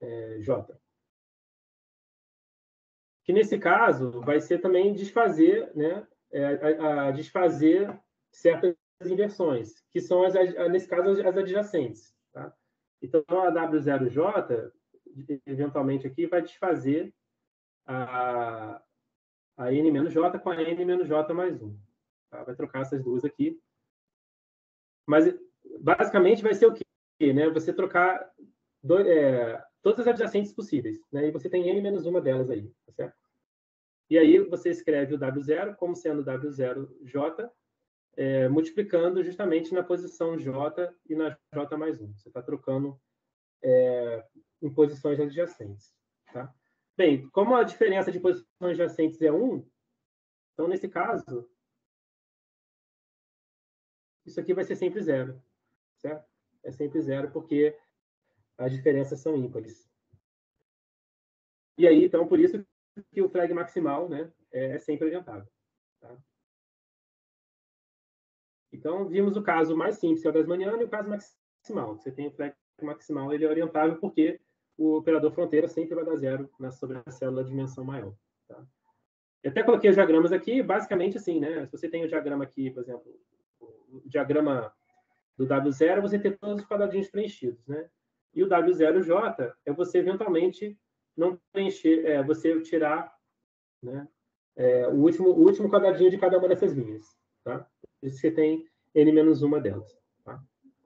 Que, nesse caso, vai ser também desfazer, né, desfazer certas inversões, que são, nesse caso, as adjacentes. Tá? Então, a W0J, eventualmente, aqui, vai desfazer a N-J com a N-J mais 1. Tá? Vai trocar essas duas aqui. Mas, basicamente, vai ser o quê? Né? Você trocar todas as adjacentes possíveis. Né? E você tem N-1 delas aí. Tá certo? E aí você escreve o W0 como sendo W0J, multiplicando justamente na posição J e na J mais 1. Você está trocando em posições adjacentes. Tá? Bem, como a diferença de posições adjacentes é 1, então, nesse caso, isso aqui vai ser sempre 0. Certo? É sempre 0 porque as diferenças são ímpares. E aí, então, por isso que o frag maximal, né, é sempre orientável. Tá? Então, vimos o caso mais simples, que é o Grassmanniano, e o caso maximal. Você tem o frag maximal, ele é orientável porque o operador fronteira sempre vai dar 0 sobre a célula de dimensão maior. Tá? Eu até coloquei os diagramas aqui, basicamente assim, né? Se você tem o diagrama aqui, por exemplo, o diagrama do W0, você tem todos os quadradinhos preenchidos, né? E o W0J é você eventualmente não preencher, você tirar, né, o último quadradinho de cada uma dessas linhas. Tá? Por isso você tem N-1 delas. Tá?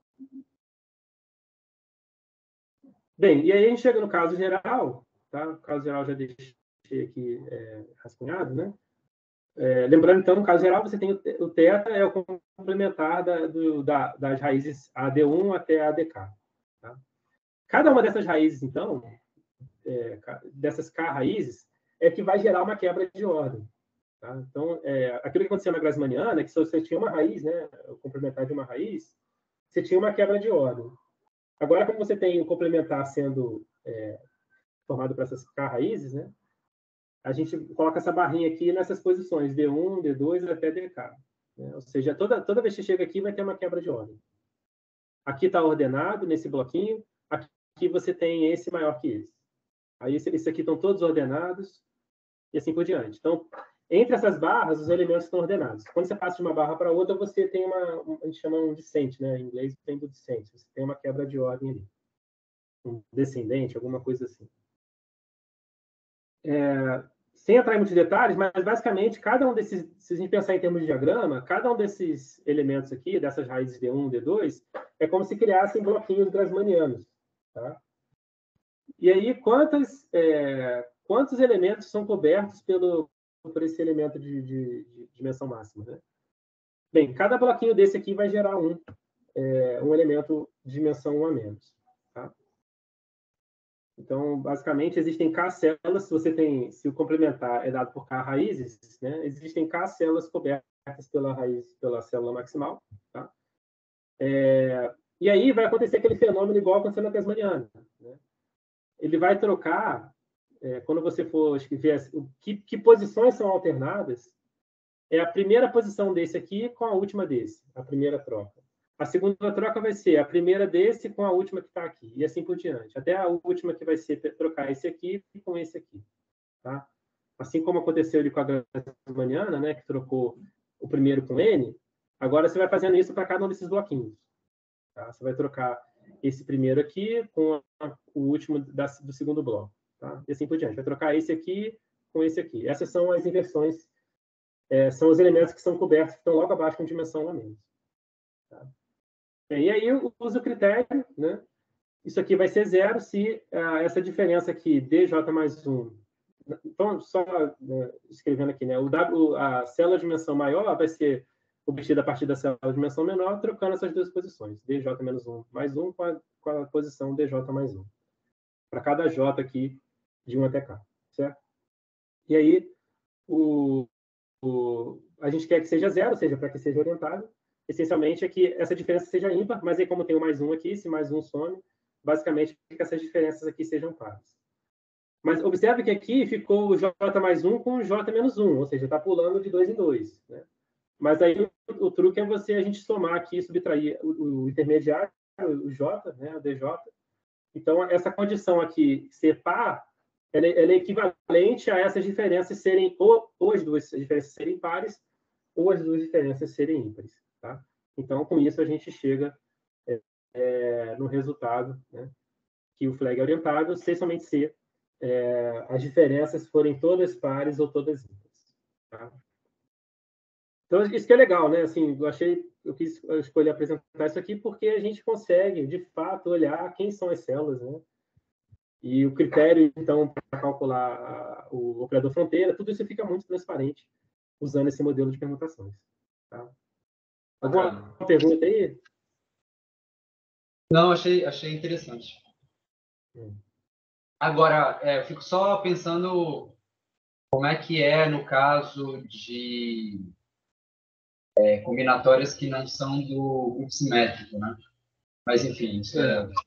Bem, e aí a gente chega no caso geral. Tá? O caso geral já deixei aqui rascunhado, né? Lembrando, então, no caso geral, você tem o θ é o complementar das raízes AD1 até ADK. Tá? Cada uma dessas raízes, então, dessas K raízes, é que vai gerar uma quebra de ordem. Tá? Então, aquilo que aconteceu na Grassmanniana é que se você tinha uma raiz, né, o complementar de uma raiz, você tinha uma quebra de ordem. Agora, como você tem o complementar sendo formado por essas K raízes, né, a gente coloca essa barrinha aqui nessas posições, D1, D2 até DK. Né? Ou seja, toda vez que chega aqui vai ter uma quebra de ordem. Aqui está ordenado, nesse bloquinho. Aqui você tem esse maior que esse. Aí esse aqui estão todos ordenados e assim por diante. Então, entre essas barras, os elementos estão ordenados. Quando você passa de uma barra para outra, você tem a gente chama um descente, né? Em inglês tem do descente. Você tem uma quebra de ordem ali. Um descendente, alguma coisa assim. Sem entrar em muitos detalhes, mas basicamente, cada um desses, se a gente pensar em termos de diagrama, cada um desses elementos aqui, dessas raízes D1, D2, é como se criassem bloquinhos grassmannianos. Tá? E aí, quantos elementos são cobertos por esse elemento de dimensão máxima? Né? Bem, cada bloquinho desse aqui vai gerar um elemento de dimensão 1 a menos. Tá? Então, basicamente, existem K células, se o complementar é dado por K raízes, né, existem K células cobertas pela célula maximal. Tá? E aí vai acontecer aquele fenômeno igual aconteceu na Tasmaniana. Né? Ele vai trocar, quando você for escrever que posições são alternadas, é a primeira posição desse aqui com a última desse, a primeira troca. A segunda troca vai ser a primeira desse com a última que está aqui, e assim por diante. Até a última que vai ser trocar esse aqui com esse aqui. Tá? Assim como aconteceu ali com a Tasmaniana, né, que trocou o primeiro com N, agora você vai fazendo isso para cada um desses bloquinhos. Tá? Você vai trocar esse primeiro aqui com o último do segundo bloco. Tá? E assim por diante. Vai trocar esse aqui com esse aqui. Essas são as inversões, são os elementos que são cobertos, que estão logo abaixo com dimensão 1 a menos. Tá? E aí eu uso o critério, né? Isso aqui vai ser 0 se essa diferença aqui, dj mais 1. Então, só escrevendo aqui, né? A célula de dimensão maior vai ser obtida a partir da célula de dimensão menor, trocando essas duas posições, dj menos 1 mais 1 com a posição dj mais 1. Para cada j aqui, de 1 até k, certo? E aí, a gente quer que seja 0, ou seja, para que seja orientado. Essencialmente é que essa diferença seja ímpar, mas aí como tem o mais 1 aqui, se mais 1 some, basicamente que essas diferenças aqui sejam pares. Mas observe que aqui ficou o j mais 1 com o j menos 1, ou seja, está pulando de 2 em 2. Né? Mas aí o truque é a gente somar aqui, subtrair o intermediário, o j, né, o dj. Então, essa condição aqui, ser par, ela é equivalente a essas diferenças serem, ou as duas diferenças serem pares, ou as duas diferenças serem ímpares. Tá? Então, com isso, a gente chega no resultado, né, que o flag é orientado, somente se as diferenças forem todas pares ou todas ímpares. Tá? Então, isso que é legal, né? Assim, eu quis escolher apresentar isso aqui porque a gente consegue, de fato, olhar quem são as células, né? E o critério, então, para calcular o operador fronteira, tudo isso fica muito transparente usando esse modelo de permutações. Tá? Alguma pergunta aí? Não, achei interessante. Agora, eu fico só pensando como é que no caso de combinatórias que não são do grupo simétrico, né? Mas, enfim, isso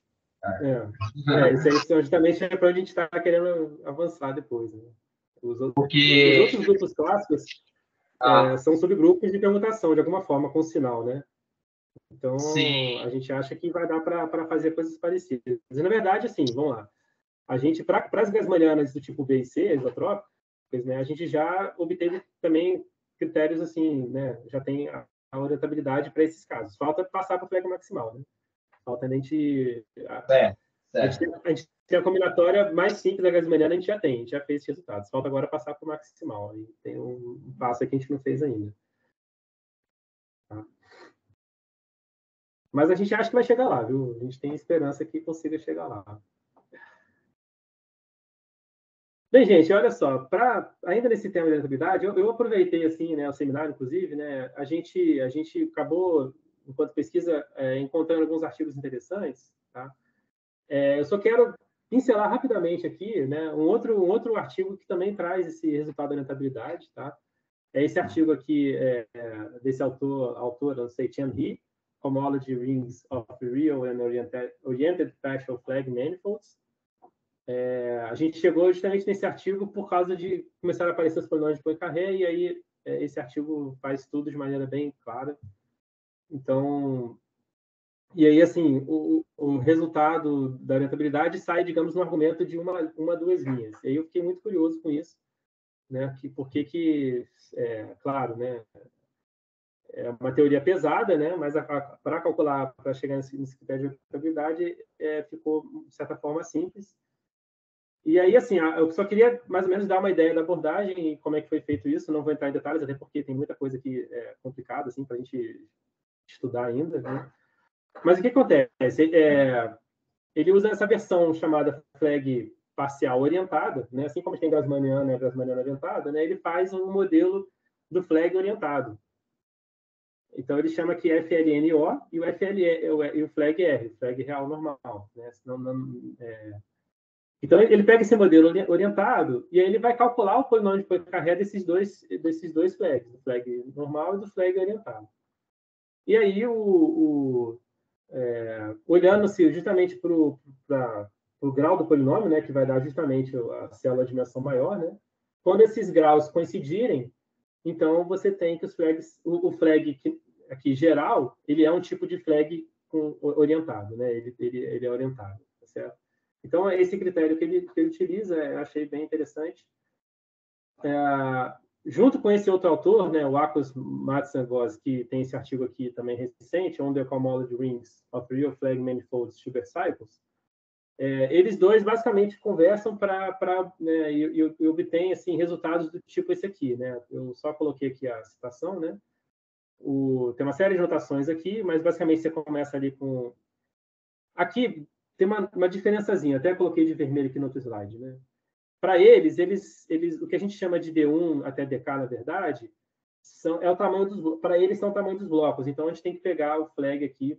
isso aí justamente é para onde a gente está querendo avançar depois. Né? Os Porque... outros grupos clássicos são subgrupos de permutação, de alguma forma, com sinal, né? Então, sim, a gente acha que vai dar para fazer coisas parecidas. E, na verdade, assim, vamos lá. A gente, para as gasmanianas do tipo B e C, isotrópicas, né, a gente já obteve também critérios, assim, né? Já tem a orientabilidade para esses casos. Falta passar para o flag maximal, né? Falta a gente... A gente tem a combinatória mais simples da gasmaniana, a gente já fez esses resultados. Falta agora passar para o maximal. E tem um passo que a gente não fez ainda. Tá? Mas a gente acha que vai chegar lá, viu? A gente tem esperança que consiga chegar lá. Bem, gente, olha só, ainda nesse tema de rentabilidade, eu aproveitei assim, né, o seminário, inclusive, né, a gente acabou, enquanto pesquisa, encontrando alguns artigos interessantes, tá? Eu só quero pincelar rapidamente aqui, né, um outro artigo que também traz esse resultado da rentabilidade, tá? É esse artigo aqui desse autor, não sei, Chen He, Homology Rings of Real and Oriented Partial Flag Manifolds. A gente chegou justamente nesse artigo por causa de começar a aparecer os polinomios de Poincaré, e aí esse artigo faz tudo de maneira bem clara. Então, e aí, assim, o resultado da rentabilidade sai, digamos, no argumento de uma duas linhas. E aí eu fiquei muito curioso com isso, né? Claro, né? É uma teoria pesada, né? Mas para calcular, para chegar nesse critério de rentabilidade, ficou, de certa forma, simples. E aí, assim, eu só queria mais ou menos dar uma ideia da abordagem e como é que foi feito isso. Não vou entrar em detalhes, até porque tem muita coisa aqui complicada, assim, para a gente estudar ainda, né? Mas o que acontece? Ele usa essa versão chamada flag parcial orientada, né? Assim como tem Grassmanniana e Grassmanniana orientada, né? Ele faz um modelo do flag orientado. Então, ele chama aqui FLNO e o e o flag R, flag real normal. Né? Então, ele pega esse modelo orientado e aí ele vai calcular o polinômio de Poincare desses dois flags, do flag normal e do flag orientado. E aí, olhando-se justamente para o grau do polinômio, né, que vai dar justamente a célula de dimensão maior, né, quando esses graus coincidirem, então você tem que o flag aqui geral, ele é um tipo de flag orientado, né? Ele é orientado, tá certo? Então, esse critério que ele utiliza, eu achei bem interessante. Junto com esse outro autor, né, o Akos Matsangos, que tem esse artigo aqui também recente, On the Cohomology Rings of Real Flag Manifolds Sugar Cycles, eles dois basicamente conversam né, e obtêm assim, resultados do tipo esse aqui. Né? Eu só coloquei aqui a citação, né? Tem uma série de notações aqui, mas basicamente você começa ali com... Aqui tem uma diferençazinha, até coloquei de vermelho aqui no outro slide. Né? Para eles, o que a gente chama de D1 até DK, na verdade, é o tamanho dos... Para eles, são o tamanho dos blocos. Então, a gente tem que pegar o flag aqui...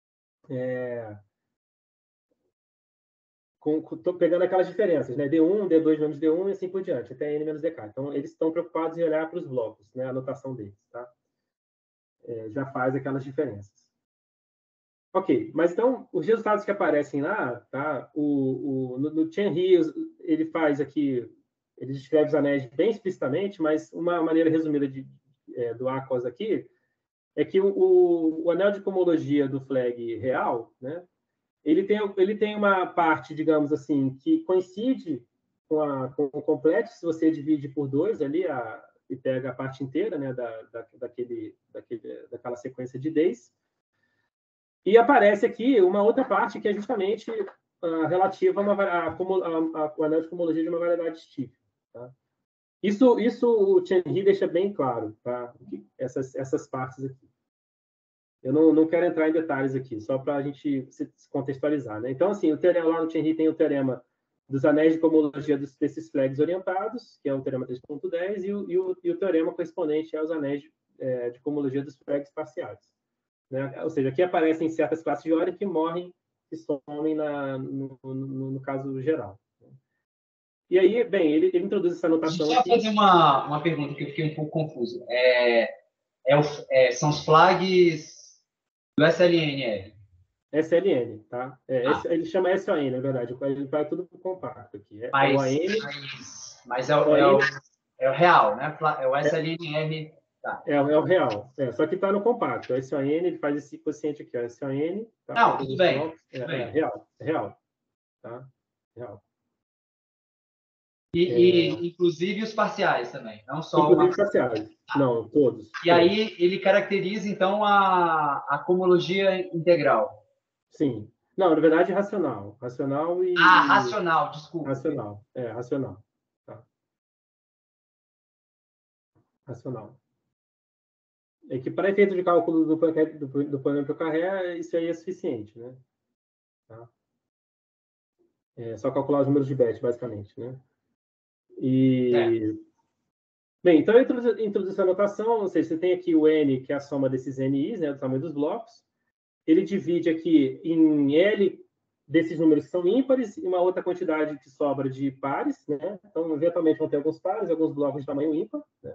Tô pegando aquelas diferenças, né? D1, D2 menos D1 e assim por diante, até N menos DK. Então, eles estão preocupados em olhar para os blocos, né? A anotação deles, tá? Já faz aquelas diferenças. Ok, mas então, os resultados que aparecem lá, tá? No Chen-He, ele faz aqui, ele descreve os anéis bem explicitamente, mas uma maneira resumida do Akos aqui é que o anel de cohomologia do flag real, né? Ele tem uma parte, digamos assim, que coincide com o completo, se você divide por 2 ali e pega a parte inteira, né, daquela sequência de Ds. E aparece aqui uma outra parte que é justamente relativa ao anel de cohomologia de uma variedade estífica. Tá? Isso o Chen-He deixa bem claro, tá? Essas partes aqui. Eu não quero entrar em detalhes aqui, só para a gente se contextualizar. Né? Então, assim, o teorema lá no Chen-He tem o teorema dos anéis de cohomologia desses flags orientados, que é o teorema 3.10, e o teorema correspondente aos anéis de cohomologia dos flags parciais. Né? Ou seja, aqui aparecem certas classes de ordem que morrem, que somem no caso geral. E aí, bem, ele introduz essa notação Deixa eu aqui. fazer uma pergunta que eu fiquei um pouco confuso. São os flags do SLNR. SLN, tá? Ele chama SON, na verdade. Ele vai tudo pro compacto aqui. Mas é o real, né? É o SLNR. Tá. É o real. Só que está no compacto. O SON, ele faz esse quociente aqui, ó. SON. Tá? Não, tudo bem. Real. Real. Tá? Real. Inclusive os parciais também, não só inclusive os parciais. Não, todos. E aí ele caracteriza, então, a cohomologia integral. Sim. Não, na verdade, racional. Racional e... racional, desculpa. Racional. Racional. Tá. Racional. É que para efeito de cálculo do polinômio Poincare, isso aí é suficiente, né? Tá? É só calcular os números de Bethe, basicamente, né? Bem, então eu introduzo essa notação, ou seja, você tem aqui o N, que é a soma desses NIs, né, do tamanho dos blocos. Ele divide aqui em L desses números que são ímpares e uma outra quantidade que sobra de pares, né? Então, eventualmente, vão ter alguns pares, alguns blocos de tamanho ímpar, né?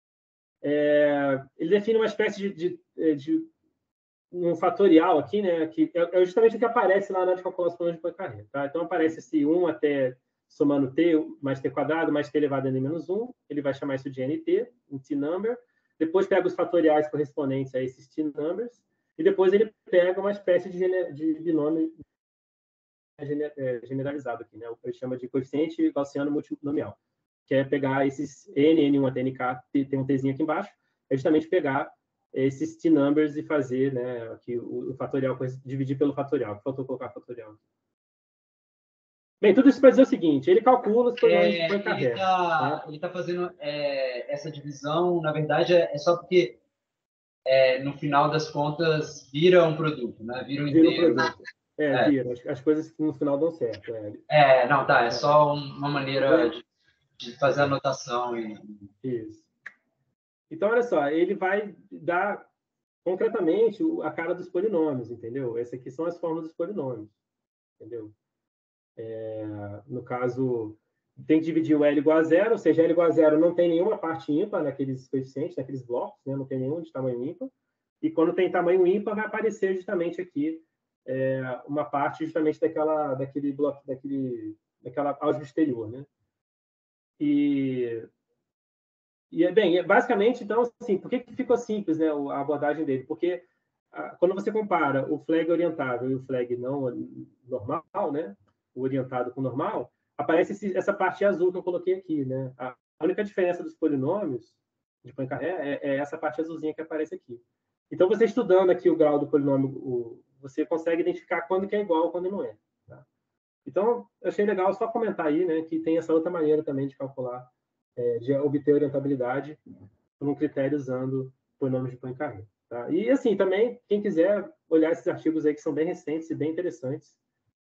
Ele define uma espécie de um fatorial aqui, né? Que é justamente o que aparece lá na de calculação de Poincare, tá? Então, aparece esse 1 até somando t mais t quadrado mais t elevado a n menos 1. Ele vai chamar isso de nt, um t-number. Depois pega os fatoriais correspondentes a esses t-numbers. E depois ele pega uma espécie de binômio generalizado aqui, né? Ele chama de coeficiente gaussiano multinomial, que é pegar esses n1 até nk, tem um tzinho aqui embaixo, é justamente pegar esses t-numbers e fazer, né, aqui o fatorial, dividir pelo fatorial. Faltou colocar fatorial aqui. Bem, tudo isso para dizer o seguinte, ele calcula os polinômios de Poincare. Ele está fazendo essa divisão, na verdade, é só porque no final das contas vira um produto, né? Vira um produto. Vira. As coisas que no final dão certo. Não, tá. É só uma maneira de fazer a anotação. Isso. Então, olha só, ele vai dar concretamente a cara dos polinômios, entendeu? Essas aqui são as formas dos polinômios, entendeu? No caso, tem que dividir o L igual a zero, ou seja, L igual a zero não tem nenhuma parte ímpar naqueles coeficientes, naqueles blocos, né? Não tem nenhum de tamanho ímpar. E quando tem tamanho ímpar, vai aparecer justamente aqui uma parte justamente daquele bloco, daquela álgebra exterior, né? Bem, basicamente, então, assim, por que ficou simples, né, a abordagem dele? Porque quando você compara o flag orientável e o flag não normal, né, o orientado com o normal, aparece essa parte azul que eu coloquei aqui, né? A única diferença dos polinômios de Poincaré é essa parte azulzinha que aparece aqui. Então, você estudando aqui o grau do polinômio, você consegue identificar quando que é igual e quando não é. Tá? Então, eu achei legal só comentar aí, né, que tem essa outra maneira também de calcular, de obter orientabilidade por um critério usando polinômios de Poincaré. Tá? E, assim, também, quem quiser olhar esses artigos aí que são bem recentes e bem interessantes,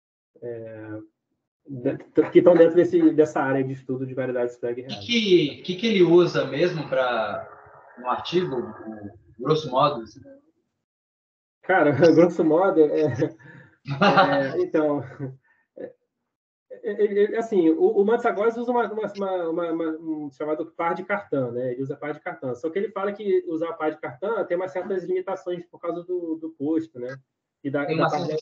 que estão dentro dessa área de estudo de variedades flag reais. O que ele usa mesmo para um artigo, grosso modo? Cara, grosso modo, então, assim, o Matsagos usa um chamado par de Cartan, né? Ele usa par de Cartan. Só que ele fala que usar par de Cartan tem umas certas limitações por causa do posto, né? E tem uma parte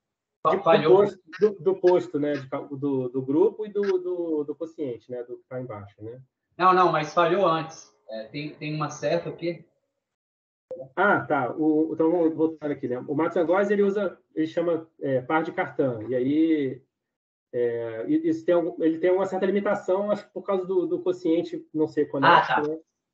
do posto, né? Do grupo e do quociente, né? Do que está embaixo, né? Não, mas falhou antes. Tem uma certa o quê? Ah, tá. Então, voltando aqui, né? O Matsagos, ele chama par de Cartan. E aí, isso ele tem uma certa limitação, acho que por causa do quociente não ser conexo, tá. né?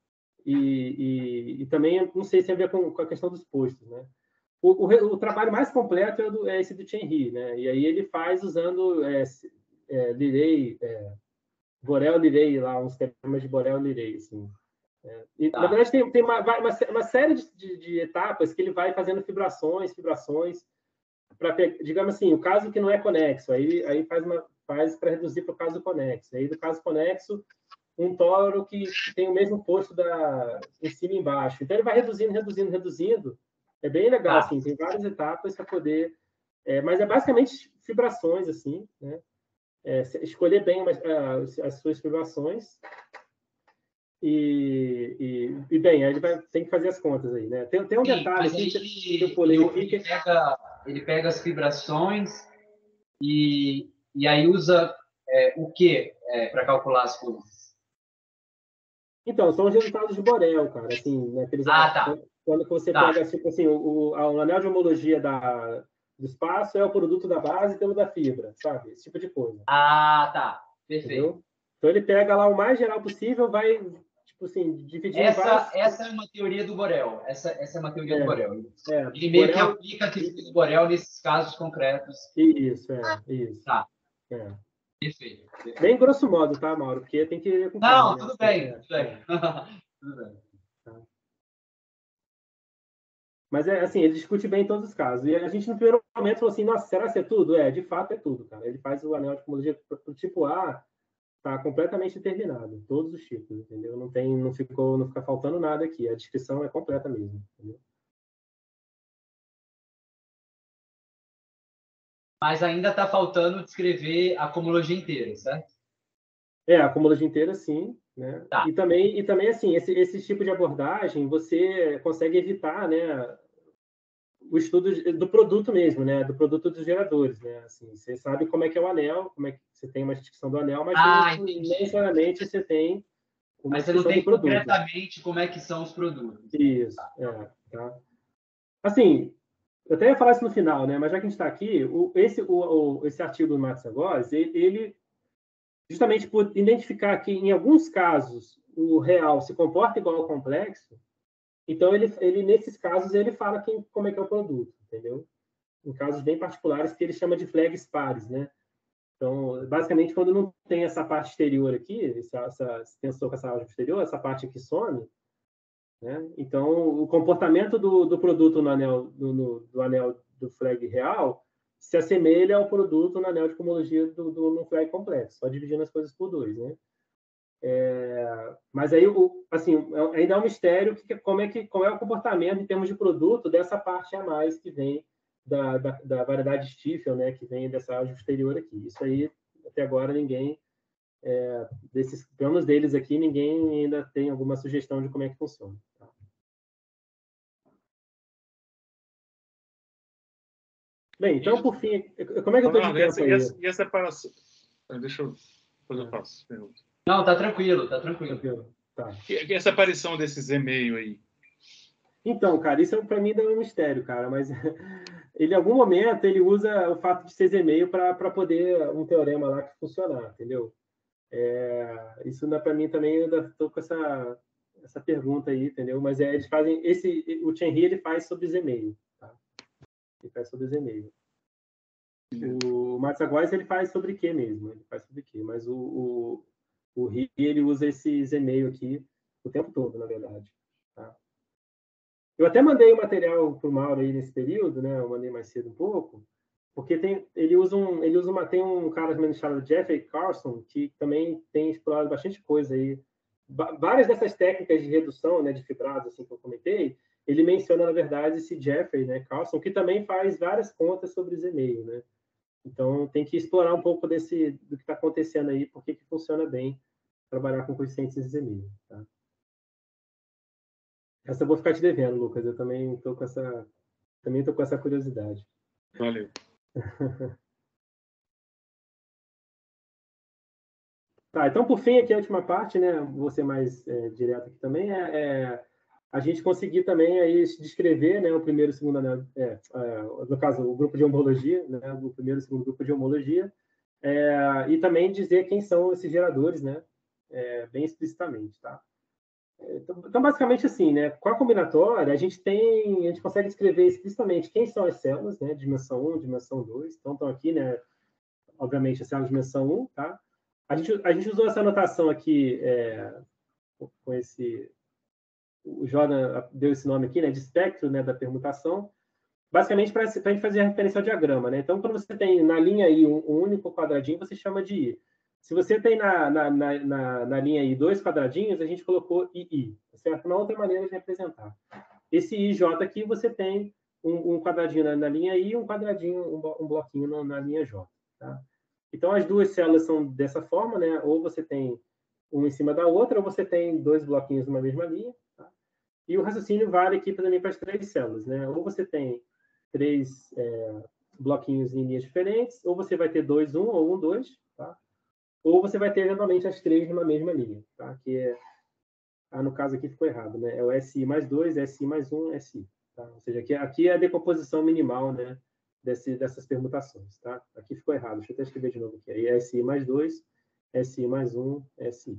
E também, não sei se tem a ver com a questão dos postos, né? O trabalho mais completo é esse do Thierry, né? E aí ele faz usando Lirey, Borel-Lirey, lá, uns temas de Borel-Lirey, assim. Tá. Na verdade, tem uma série de etapas que ele vai fazendo fibrações, para, digamos assim, o caso que não é conexo, aí faz para reduzir para o caso conexo. Aí, do caso conexo, um toro que tem o mesmo posto em cima e embaixo. Então, ele vai reduzindo. É bem legal, assim, tem várias etapas para poder... mas é basicamente fibrações, assim, né? Escolher bem as suas fibrações bem, aí tem que fazer as contas aí, né? Tem um detalhe aqui que eu pulei aqui. Ele pega as fibrações e aí usa o que para calcular as coisas? Então, são os resultados de Borel, cara. Assim, né, quando você pega, tipo assim, o anel de homologia do espaço é o produto da base pelo da fibra, sabe? Esse tipo de coisa. Tá. Perfeito. Entendeu? Então, ele pega lá o mais geral possível, vai, tipo assim, dividindo essa é uma teoria do Borel. Essa é uma teoria do Borel. Ele meio que aplica a teoria do Borel nesses casos concretos. Isso. Tá. Perfeito. Bem grosso modo, tá, Mauro? Porque tem que ir com calma. Não, tudo bem. Tudo bem. Mas assim, ele discute bem em todos os casos. E a gente, no primeiro momento, falou assim, nossa, será que é tudo? De fato é tudo, cara. Ele faz o anel de homologia pro tipo A, tá completamente determinado. Todos os tipos, entendeu? Não fica faltando nada aqui. A descrição é completa mesmo, entendeu? Mas ainda está faltando descrever a homologia inteira, certo? A homologia inteira, sim. Né? Tá. E também, assim, esse tipo de abordagem, você consegue evitar, né, o estudo do produto mesmo, né, do produto dos geradores, né? Assim, você sabe como é que é o anel, como é que você tem uma descrição do anel, mas não necessariamente você tem uma mas você não tem do produto. concretamente como é que são os produtos. Isso, tá. Assim, eu até ia falar isso no final, né? Mas já que a gente está aqui, esse artigo do Matsagos, ele justamente por identificar que, em alguns casos, o real se comporta igual ao complexo, então ele nesses casos, ele fala como é que é o produto, entendeu? Em casos bem particulares, que ele chama de flags pares, né? Então, basicamente, quando não tem essa parte exterior aqui, essa tensor com essa álgebra exterior, essa parte aqui some, né? Então, o comportamento do produto no anel, do anel do flag real se assemelha ao produto no anel de homologia no flag complexo, só dividindo as coisas por 2, né? Mas aí, assim, ainda é um mistério qual é o comportamento em termos de produto dessa parte a mais que vem da variedade Stiefel, né, que vem dessa ágio exterior aqui. Isso aí, até agora, ninguém, pelo menos deles aqui, ninguém ainda tem alguma sugestão de como é que funciona. Tá? Bem, então, por fim, como é que eu estou de tempo aí? E a separação? Deixa eu fazer eu faço pergunta. Não, tá tranquilo, tá tranquilo. Tá. E essa aparição desses e-mail aí? Então, cara, isso para mim é um mistério, cara, mas ele, em algum momento, ele usa o fato de ser e-mail para poder um teorema lá que funcionar, entendeu? Isso para mim também, eu ainda estou com essa pergunta aí, entendeu? Mas eles fazem, o Chenry, ele faz sobre e-mail, tá? Ele faz sobre e-mail. O Matsagóis, ele faz sobre quê mesmo? Ele faz sobre quê? Mas o Ri, ele usa esses e-mail aqui o tempo todo, na verdade. Tá? Eu até mandei o material para o Mauro aí nesse período, né? Eu mandei mais cedo um pouco, porque tem um cara chamado Jeffrey Carlson, que também tem explorado bastante coisa aí. Várias dessas técnicas de redução, né, de fibrados, assim, que eu comentei, ele menciona, na verdade, esse Jeffrey, né, Carlson, que também faz várias contas sobre os e-mails, né? Então, tem que explorar um pouco do que está acontecendo aí, porque que funciona bem trabalhar com coeficientes de e-mail, tá? Essa eu vou ficar te devendo, Lucas. Eu também estou com essa curiosidade. Valeu. Tá, então, por fim, aqui a última parte, né? Vou ser mais direto aqui também, a gente conseguir também aí descrever, né, o primeiro e o segundo anel, no caso, o grupo de homologia, né, o primeiro e o segundo grupo de homologia, e também dizer quem são esses geradores, né, bem explicitamente, tá? Então, basicamente assim, né, com a combinatória, a gente consegue descrever explicitamente quem são as células, né, dimensão 1, dimensão 2, então estão aqui, né, obviamente, a célula de dimensão 1, tá? A gente usou essa anotação aqui, com o Jordan deu esse nome aqui, né, de espectro, né, da permutação, basicamente para a gente fazer a referência ao diagrama, né? Então, quando você tem na linha I um único quadradinho, você chama de I. Se você tem na linha I dois quadradinhos, a gente colocou II, certo? Uma outra maneira de representar. Esse IJ aqui, você tem um quadradinho na linha I e um quadradinho, um bloquinho na linha J, tá? Então, as duas células são dessa forma, né? Ou você tem uma em cima da outra, ou você tem dois bloquinhos numa mesma linha, tá? E o raciocínio vale aqui também para as três células, né? Ou você tem três bloquinhos em linhas diferentes, ou você vai ter 2, 1, ou 1, 2, tá? Ou você vai ter, eventualmente, as três numa mesma linha, tá? No caso aqui ficou errado, né? É o SI mais 2, SI mais 1, SI. Tá? Ou seja, aqui é a decomposição minimal, né, dessas permutações, tá? Aqui ficou errado, deixa eu até escrever de novo aqui. Aí é SI mais 2, SI mais 1, SI.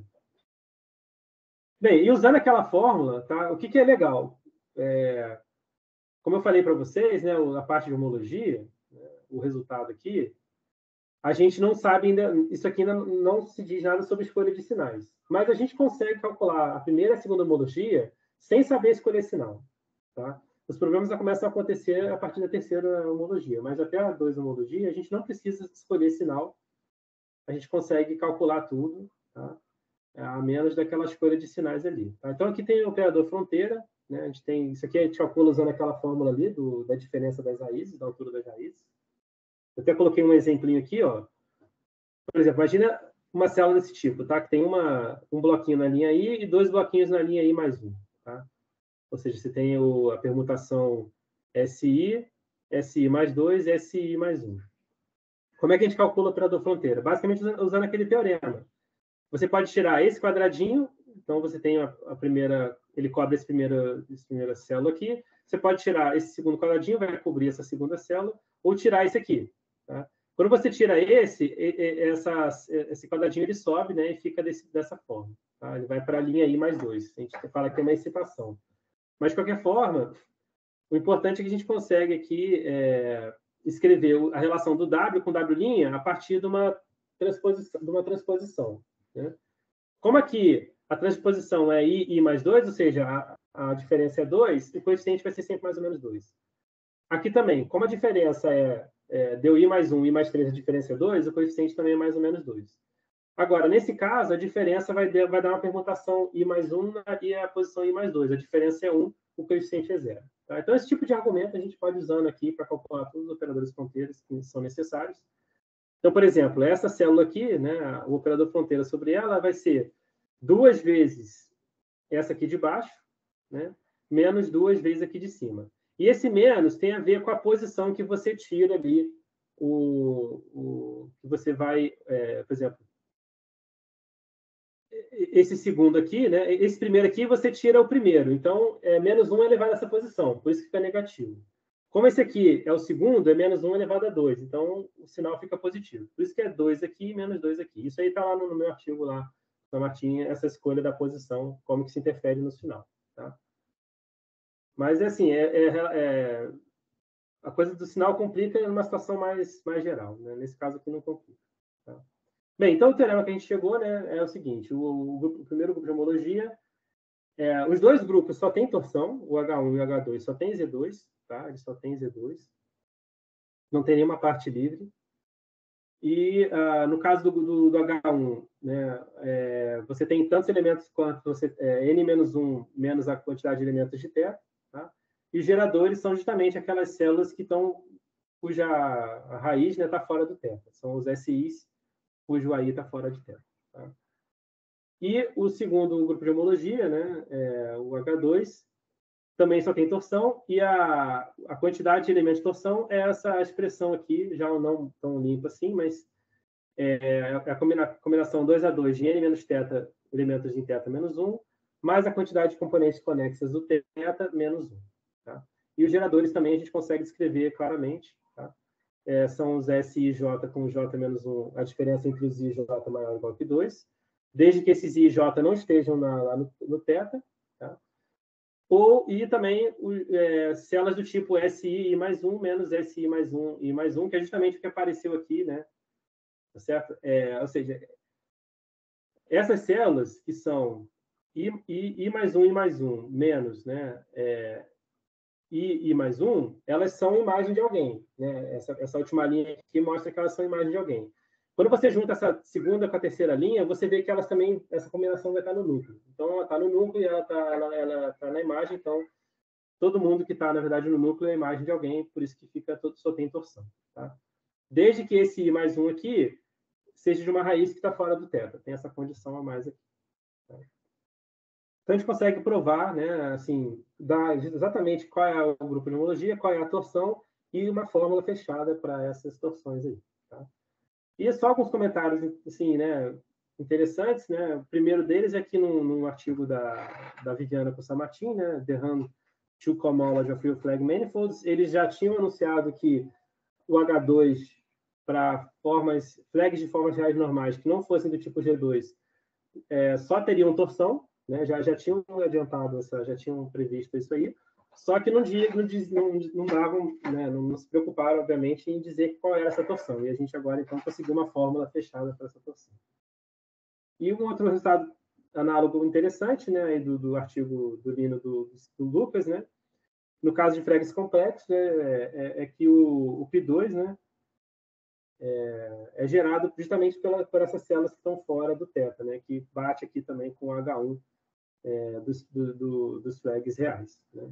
Bem, e usando aquela fórmula, tá? O que é legal? Como eu falei para vocês, né, a parte de homologia, né, o resultado aqui, a gente não sabe ainda, isso aqui ainda não se diz nada sobre escolha de sinais. Mas a gente consegue calcular a primeira e a segunda homologia sem saber escolher sinal. Tá? Os problemas já começam a acontecer a partir da terceira homologia, mas até a 2 homologia, a gente não precisa escolher sinal, a gente consegue calcular tudo, tá? A menos daquela escolha de sinais ali. Tá? Então, aqui tem o operador fronteira, né? A gente tem, isso aqui a gente calcula usando aquela fórmula ali da diferença das raízes, da altura das raízes. Eu até coloquei um exemplinho aqui, ó. Por exemplo, imagina uma célula desse tipo, tá? Que tem um bloquinho na linha I e dois bloquinhos na linha I mais 1, tá? Ou seja, você tem a permutação SI, SI mais 2, SI mais 1. Como é que a gente calcula o operador fronteira? Basicamente usando aquele teorema. Você pode tirar esse quadradinho, então você tem a primeira, ele cobre essa primeira célula aqui. Você pode tirar esse segundo quadradinho, vai cobrir essa segunda célula, ou tirar esse aqui. Tá? Quando você tira esse quadradinho, ele sobe, né, e fica dessa forma. Tá? Ele vai para a linha I mais 2. A gente fala que é uma excitação. Mas, de qualquer forma, o importante é que a gente consegue aqui escrever a relação do W com W' a partir de uma transposição. Né? Como aqui a transposição é I mais 2, ou seja, a diferença é 2, o coeficiente vai ser sempre mais ou menos 2. Aqui também, como a diferença deu I mais 1, I mais 3, a diferença é 2, o coeficiente também é mais ou menos 2. Agora, nesse caso, a diferença vai dar uma permutação I mais 1 e a posição I mais 2. A diferença é 1, o coeficiente é 0. Tá? Então, esse tipo de argumento a gente pode usando aqui para calcular todos os operadores fronteiras que são necessários. Então, por exemplo, essa célula aqui, né, o operador fronteira sobre ela vai ser 2 vezes essa aqui de baixo, né, menos 2 vezes aqui de cima. E esse menos tem a ver com a posição que você tira ali, que você vai, por exemplo, esse segundo aqui, né, esse primeiro aqui você tira o primeiro. Então, menos 1 elevado a essa posição, por isso que fica negativo. Como esse aqui é o segundo, é menos 1 elevado a 2. Então, o sinal fica positivo. Por isso que é 2 aqui e menos 2 aqui. Isso aí está lá no meu artigo, lá na Martinha, essa escolha da posição, como que se interfere no sinal. Tá? Mas, assim, a coisa do sinal complica em uma situação mais geral. Né? Nesse caso aqui não complica. Tá? Bem, então o teorema que a gente chegou, né, é o seguinte. O primeiro grupo de homologia, os dois grupos só tem torção, o H1 e o H2 só tem Z2, tá? Eles só tem Z2. Não tem nenhuma parte livre. E no caso do H1, né, você tem tantos elementos quanto você N-1 menos a quantidade de elementos de θ. Tá? E os geradores são justamente aquelas células que estão, cuja a raiz está, né, fora do θ. São os SIs, cujo AI está fora de θ. Tá? E o segundo grupo de homologia, né, o H2, também só tem torção, e a quantidade de elementos de torção é essa expressão aqui, já não tão limpa assim, mas a combinação 2A2 de N menos θ, elementos de θ menos 1, mais a quantidade de componentes conexas do θ menos 1. Tá? E os geradores também a gente consegue descrever claramente. Tá? São os S e J com J menos 1, a diferença entre os I e J maior ou igual que 2, desde que esses I e J não estejam lá no θ. Tá? E também células do tipo SI I mais 1 menos SI mais 1 I mais 1, que é justamente o que apareceu aqui, né? Tá certo? Ou seja, essas células que são I mais 1 I mais 1 menos, né, I mais 1, elas são imagem de alguém. Né? Essa última linha aqui mostra que elas são imagem de alguém. Quando você junta essa segunda com a terceira linha, você vê que elas também, essa combinação vai estar no núcleo. Então, ela está no núcleo e ela está na imagem. Então, todo mundo que está, na verdade, no núcleo é a imagem de alguém, por isso que só tem torção. Tá? Desde que esse I mais 1 aqui seja de uma raiz que está fora do θ. Tem essa condição a mais aqui. Tá? Então, a gente consegue provar, né, assim, exatamente qual é o grupo de homologia, qual é a torção e uma fórmula fechada para essas torções aí. Tá? E só alguns comentários, assim, né, interessantes. Né? O primeiro deles é aqui num artigo da Viviana com Samartin, né, The Hand to Cohomology of Real Flag Manifolds. Eles já tinham anunciado que o H2 para flags de formas reais normais que não fossem do tipo G2 só teriam torção, né? Já tinham adiantado, já tinham previsto isso aí, só que não davam, né? Não se preocuparam, obviamente, em dizer qual era essa torção. E a gente agora, então, conseguiu uma fórmula fechada para essa torção. E um outro resultado análogo interessante, né, aí do artigo do Lino do Lucas, né? No caso de flags complexos, é que o P2, né, é gerado justamente por essas células que estão fora do θ, né, que bate aqui também com o H1 dos flags reais. Né?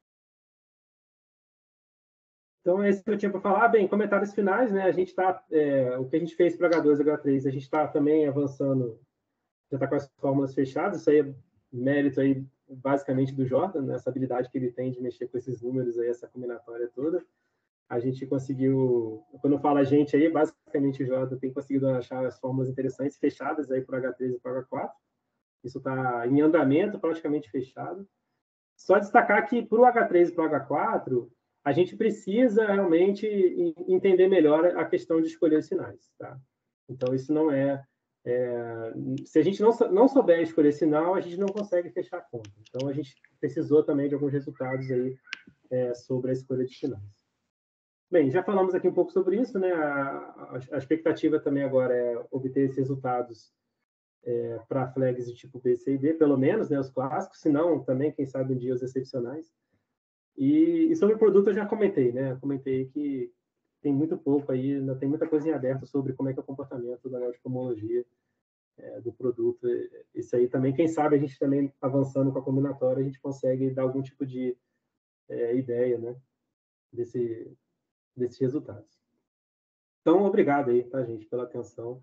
Então, esse que eu tinha para falar. Bem, comentários finais, né? A gente está, o que a gente fez para H2 e H3, a gente está também avançando, já está com as fórmulas fechadas. Isso aí é mérito aí, basicamente, do Jordan, né? Essa habilidade que ele tem de mexer com esses números aí, essa combinatória toda. A gente conseguiu, quando eu falo a gente aí, basicamente o Jordan tem conseguido achar as fórmulas interessantes fechadas aí para H3 e para H4. Isso está em andamento, praticamente fechado. Só destacar que para o H3 e para o H4, a gente precisa realmente entender melhor a questão de escolher os sinais. Tá? Então, isso não se a gente não souber escolher sinal, a gente não consegue fechar a conta. Então, a gente precisou também de alguns resultados aí sobre a escolha de sinais. Bem, já falamos aqui um pouco sobre isso, né? A expectativa também agora é obter esses resultados para flags de tipo B, C e D, pelo menos, né? Os clássicos, se não, também, quem sabe, um dia os excepcionais. E sobre o produto eu já comentei, né? Comentei que tem muito pouco aí, ainda tem muita coisa em aberto sobre como é que é o comportamento da neurofomologia do produto. Isso aí também, quem sabe a gente também avançando com a combinatória, a gente consegue dar algum tipo de ideia, né, desses resultados. Então, obrigado aí, tá, gente, pela atenção.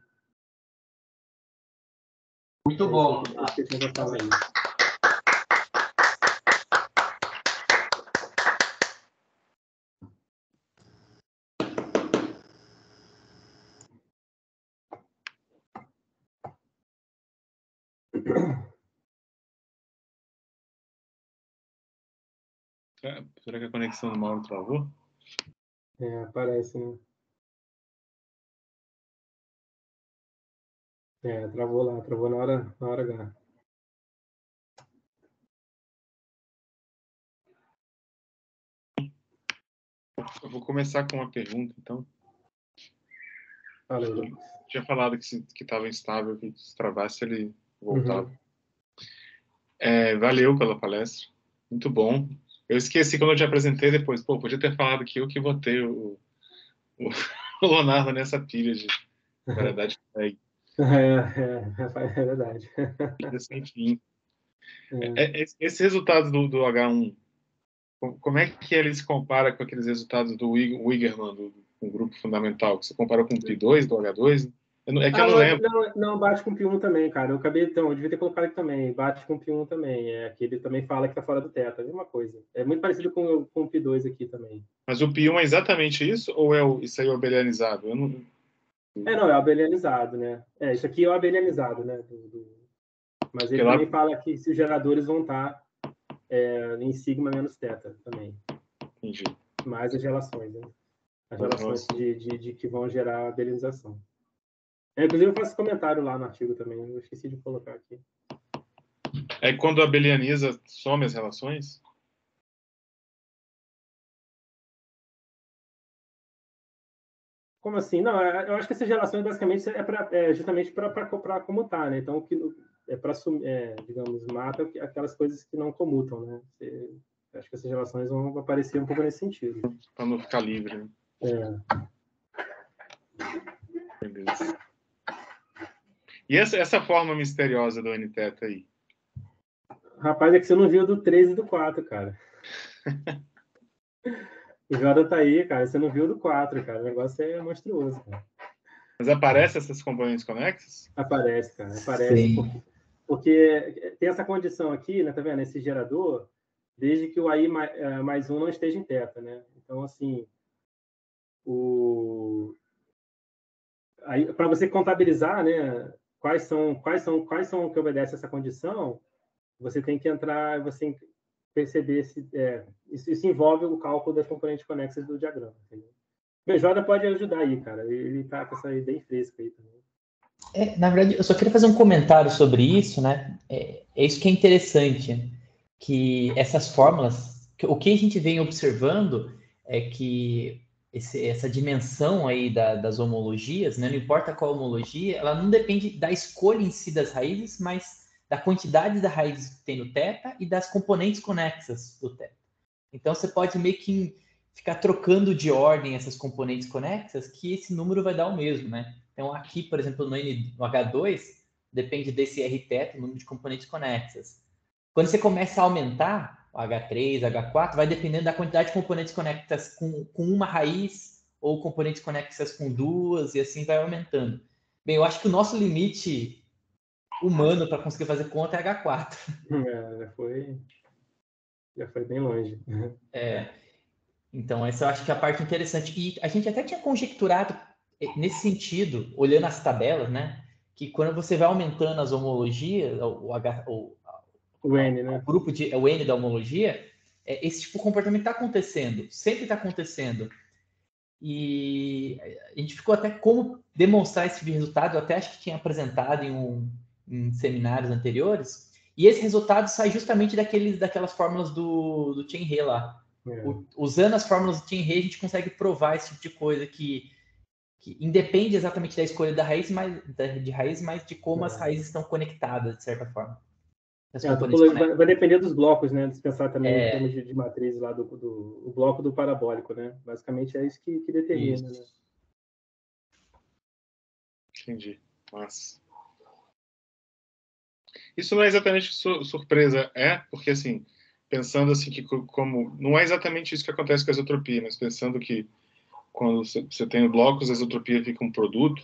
Muito bom. Acho que eu tinha que falar aí. Será que a conexão do Mauro travou? Parece, né? Travou na hora H. Eu vou começar com uma pergunta, então. Fala aí, Lucas. Tinha falado que estava instável, que se travasse ele voltava. Valeu pela palestra, muito bom. Eu esqueci quando eu te apresentei depois. Pô, podia ter falado que eu que botei o Leonardo nessa pilha de variedade flag. É verdade. Sem fim. Esse resultado do H1, como é que ele se compara com aqueles resultados do Wigerman, do grupo fundamental, que você comparou com o P2 do H2? Que eu não lembro. Não, bate com o P1 também, cara. Eu devia ter colocado aqui também. Bate com o P1 também. Que ele também fala que tá fora do teto. É a mesma coisa. É muito parecido com o P2 aqui também. Mas o P1 é exatamente isso? Ou isso aí é o abelianizado? Eu não... Não, é o abelianizado, né? Isso aqui é o abelianizado, né? Mas ele também fala que se os geradores vão estar em sigma menos teta também. Entendi. Mais as relações, né? As relações de que vão gerar a abelianização. Inclusive, eu faço comentário lá no artigo também. Eu esqueci de colocar aqui. Quando abelianiza, some as relações? Como assim? Não, eu acho que essas relações basicamente justamente para comutar, né? Então, digamos, mata aquelas coisas que não comutam, né? Acho que essas relações vão aparecer um pouco nesse sentido. Para não ficar livre, né? Beleza. E essa forma misteriosa do N-teta aí? Rapaz, é que você não viu do 3 e do 4, cara. O Jordan tá aí, cara. Você não viu do 4, cara. O negócio é monstruoso, cara. Mas aparecem essas componentes conexas? Aparece, cara. Aparece. Porque tem essa condição aqui, né? Tá vendo? Esse gerador, desde que o AI mais 1 não esteja em teta, né? Então, assim, para você contabilizar, né? Quais são que obedecem essa condição, você tem que entrar, você perceber isso envolve o cálculo das componentes conexas do diagrama. Entendeu? O BJ pode ajudar aí, cara. Ele tá com essa aí bem fresca aí também. Na verdade, eu só queria fazer um comentário sobre isso, né? É isso que é interessante, que essas fórmulas, o que a gente vem observando é que essa dimensão aí das homologias, né? Não importa qual homologia, ela não depende da escolha em si das raízes, mas da quantidade da raiz que tem no teta e das componentes conexas do teta. Então, você pode meio que ficar trocando de ordem essas componentes conexas, que esse número vai dar o mesmo, né? Então, aqui, por exemplo, no H2, depende desse R-teta, o número de componentes conexas. Quando você começa a aumentar, o H3, H4, vai dependendo da quantidade de componentes conexas com uma raiz, ou componentes conexas com duas, e assim vai aumentando. Bem, eu acho que o nosso limite humano para conseguir fazer conta é H4. Já foi bem longe. Então, essa eu acho que é a parte interessante. E a gente até tinha conjecturado nesse sentido, olhando as tabelas, né? Que quando você vai aumentando as homologias, o N, né? o N da homologia, esse tipo de comportamento está acontecendo, sempre está acontecendo. E a gente ficou até como demonstrar esse tipo de resultado, eu até acho que tinha apresentado em seminários anteriores, e esse resultado sai justamente daquelas fórmulas do Chain-Ré lá. Usando as fórmulas do Chain-Ré, a gente consegue provar esse tipo de coisa que independe exatamente da escolha da raiz, mas de como as raízes estão conectadas, de certa forma. Vai depender dos blocos, né? Se pensar também em termos de matriz lá o bloco do parabólico, né? Basicamente é isso que determina, né? Entendi. Nossa. Isso não é exatamente surpresa, porque assim, pensando assim que como não é exatamente isso que acontece com a isotropia, mas pensando que quando você tem blocos, a isotropia fica um produto.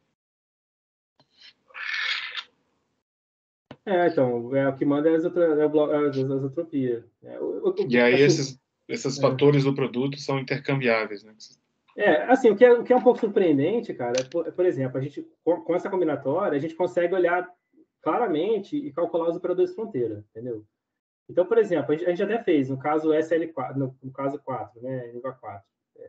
Então, o que manda é a isotropia. E aí assim, esses fatores do produto são intercambiáveis, né? Assim, o que é um pouco surpreendente, cara, por exemplo, a gente, com essa combinatória, a gente consegue olhar claramente e calcular os operadores de fronteira, entendeu? Então, por exemplo, a gente até fez, no caso SL4, no caso 4, né, nível 4.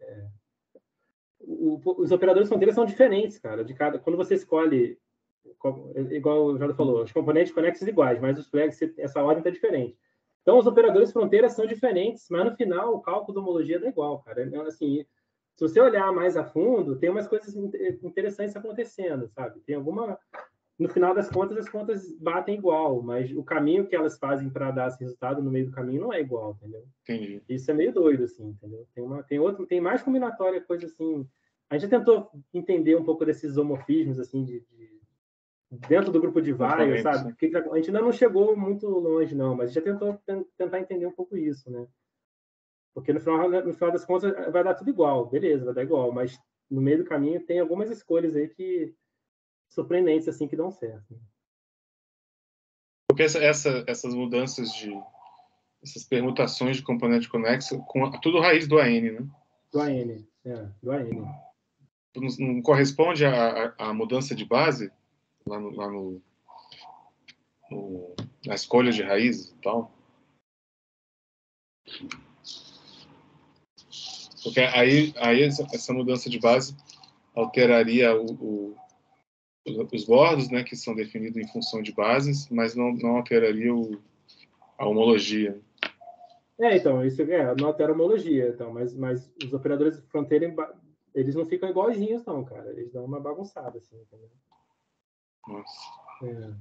Os operadores de fronteira são diferentes, cara, quando você escolhe, igual o Jado falou, os componentes conexos iguais, mas os flags, essa ordem está diferente. Então, os operadores de fronteira são diferentes, mas no final o cálculo da homologia dá igual, cara. Então, assim, se você olhar mais a fundo, tem umas coisas interessantes acontecendo, sabe? No final das contas, as contas batem igual, mas o caminho que elas fazem para dar esse resultado no meio do caminho não é igual, entendeu? Entendi. Isso é meio doido, assim, entendeu? Tem mais combinatória, coisa assim. A gente já tentou entender um pouco desses homorfismos, assim, dentro do grupo de Weyl, sabe? A gente ainda não chegou muito longe, não, mas já tentou tentar entender um pouco isso, né? Porque no final das contas vai dar tudo igual, beleza, vai dar igual, mas no meio do caminho tem algumas escolhas aí que surpreendentes, assim, que dão certo. Porque essas mudanças essas permutações de componente conexo, tudo raiz do AN, né? Do AN, do AN. Não corresponde à mudança de base na escolha de raízes e tal? Porque aí essa mudança de base alteraria os bordos, né, que são definidos em função de bases, mas não alteraria a homologia. Então, isso não altera a homologia, então, mas os operadores de fronteira, eles não ficam igualzinhos, não, cara. Eles dão uma bagunçada, assim, entendeu? Nossa.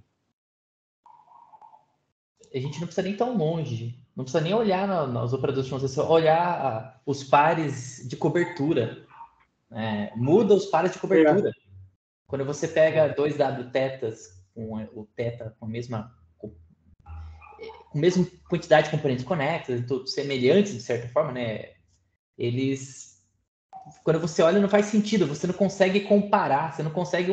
A gente não precisa nem tão longe. Não precisa nem olhar nos operadores de fronteira, só olhar os pares de cobertura. Muda os pares de cobertura. Quando você pega dois W tetas com o teta com a mesma quantidade de componentes conectados, tudo semelhantes de certa forma, né? Eles, quando você olha, não faz sentido. Você não consegue comparar. Você não consegue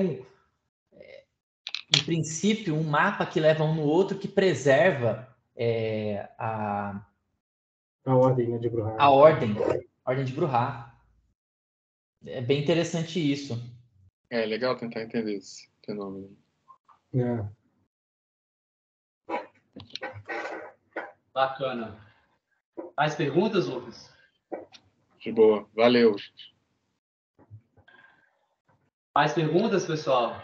em princípio, um mapa que leva um no outro que preserva a ordem, né, de Bruhat. A ordem de Bruhat. É bem interessante isso. É legal tentar entender esse fenômeno. Bacana. Mais perguntas, Lucas? De boa. Valeu. Mais perguntas, pessoal?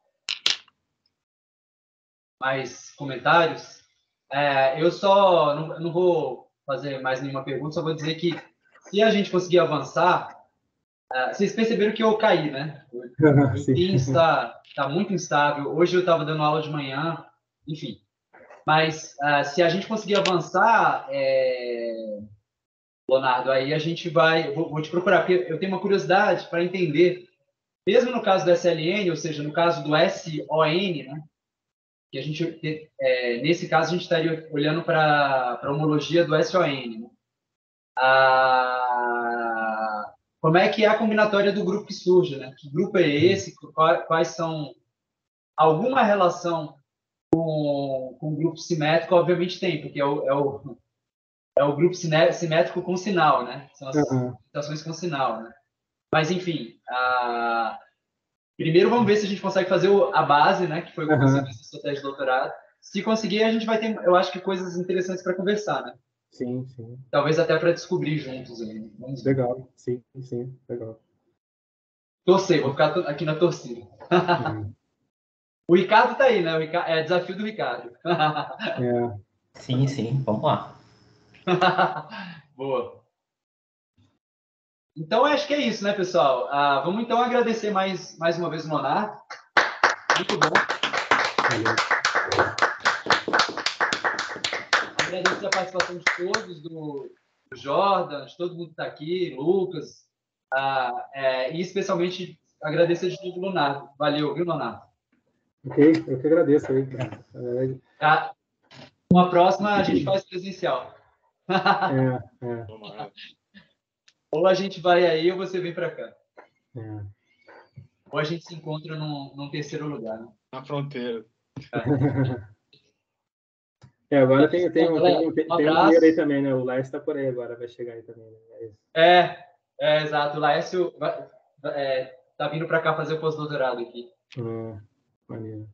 Mais comentários? Eu só não vou fazer mais nenhuma pergunta, só vou dizer que se a gente conseguir avançar, vocês perceberam que eu caí, né? O Teams está muito instável. Hoje eu estava dando aula de manhã, enfim. Mas se a gente conseguir avançar, Leonardo, aí a gente vai... Vou te procurar, porque eu tenho uma curiosidade para entender, mesmo no caso do SLN, ou seja, no caso do SON, né? Que a gente, nesse caso, a gente estaria olhando para a homologia do SON. Né? Como é que é a combinatória do grupo que surge? Né? Que grupo é esse? Quais são... Alguma relação com o grupo simétrico, obviamente tem, porque é o grupo simétrico com sinal, né? São as situações com sinal, né? Mas, enfim, primeiro vamos ver se a gente consegue fazer a base, né? Que foi o que você fez na sua tese de doutorado. Se conseguir, a gente vai ter, eu acho que coisas interessantes para conversar, né? Sim, sim. Talvez até para descobrir juntos. Aí. Vamos ver. Legal, sim, legal. Torcer, vou ficar aqui na torcida. O Ricardo tá aí, né? É desafio do Ricardo. Sim, vamos lá. Boa. Então, acho que é isso, né, pessoal? Vamos, então, agradecer mais uma vez o Leonardo. Muito bom. Valeu. Agradecer a participação de todos, do Jordan, de todo mundo que está aqui, Lucas, e especialmente agradecer de tudo o Leonardo. Valeu, viu, Leonardo? Ok, eu que agradeço aí. Tá? Uma próxima a gente faz presencial. Tomara. Ou a gente vai aí ou você vem para cá. É. Ou a gente se encontra num terceiro lugar. Né? Na fronteira. Agora tem Então, galera, um abraço. mineiro aí também, né? O Laércio está por aí agora, vai chegar aí também. Né? Exato. O Laércio tá vindo para cá fazer o pós-doutorado aqui. Maneiro.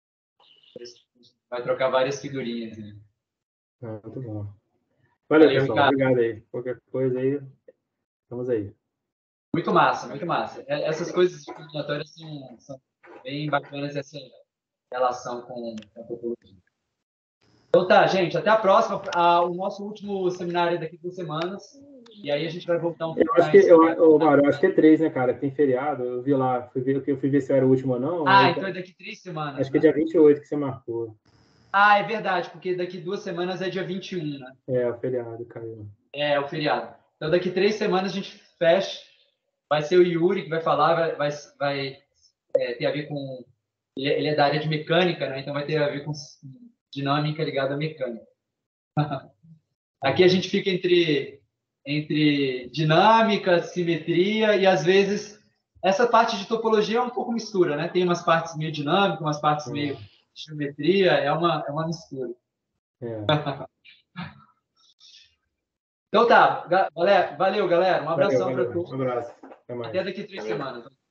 Vai trocar várias figurinhas. Né? Muito bom. Valeu, pessoal. Ricardo. Obrigado aí. Qualquer coisa aí, estamos aí. Muito massa, muito massa. Essas coisas discriminatórias são bem bacanas, essa relação com a topologia. Então tá, gente, até a próxima. O nosso último seminário é daqui a 2 semanas. E aí a gente vai voltar um pouco mais. Eu acho que é 3, né, cara? Tem feriado. Eu vi lá, fui ver se era o último ou não. Então é daqui 3 semanas. Acho que é dia 28 que você marcou. É verdade, porque daqui 2 semanas é dia 21, né? O feriado caiu. É o feriado. Então daqui 3 semanas a gente fecha. Vai ser o Yuri que vai falar, vai ter a ver com... Ele é da área de mecânica, né? Então vai ter a ver com dinâmica ligada à mecânica. Aqui a gente fica entre dinâmica, simetria e, às vezes, essa parte de topologia é um pouco mistura, né? Tem umas partes meio dinâmicas, umas partes meio geometria, é uma mistura. Então tá, valeu, galera. Um abração para todos. Um abraço. Até mais. Até daqui 3 semanas.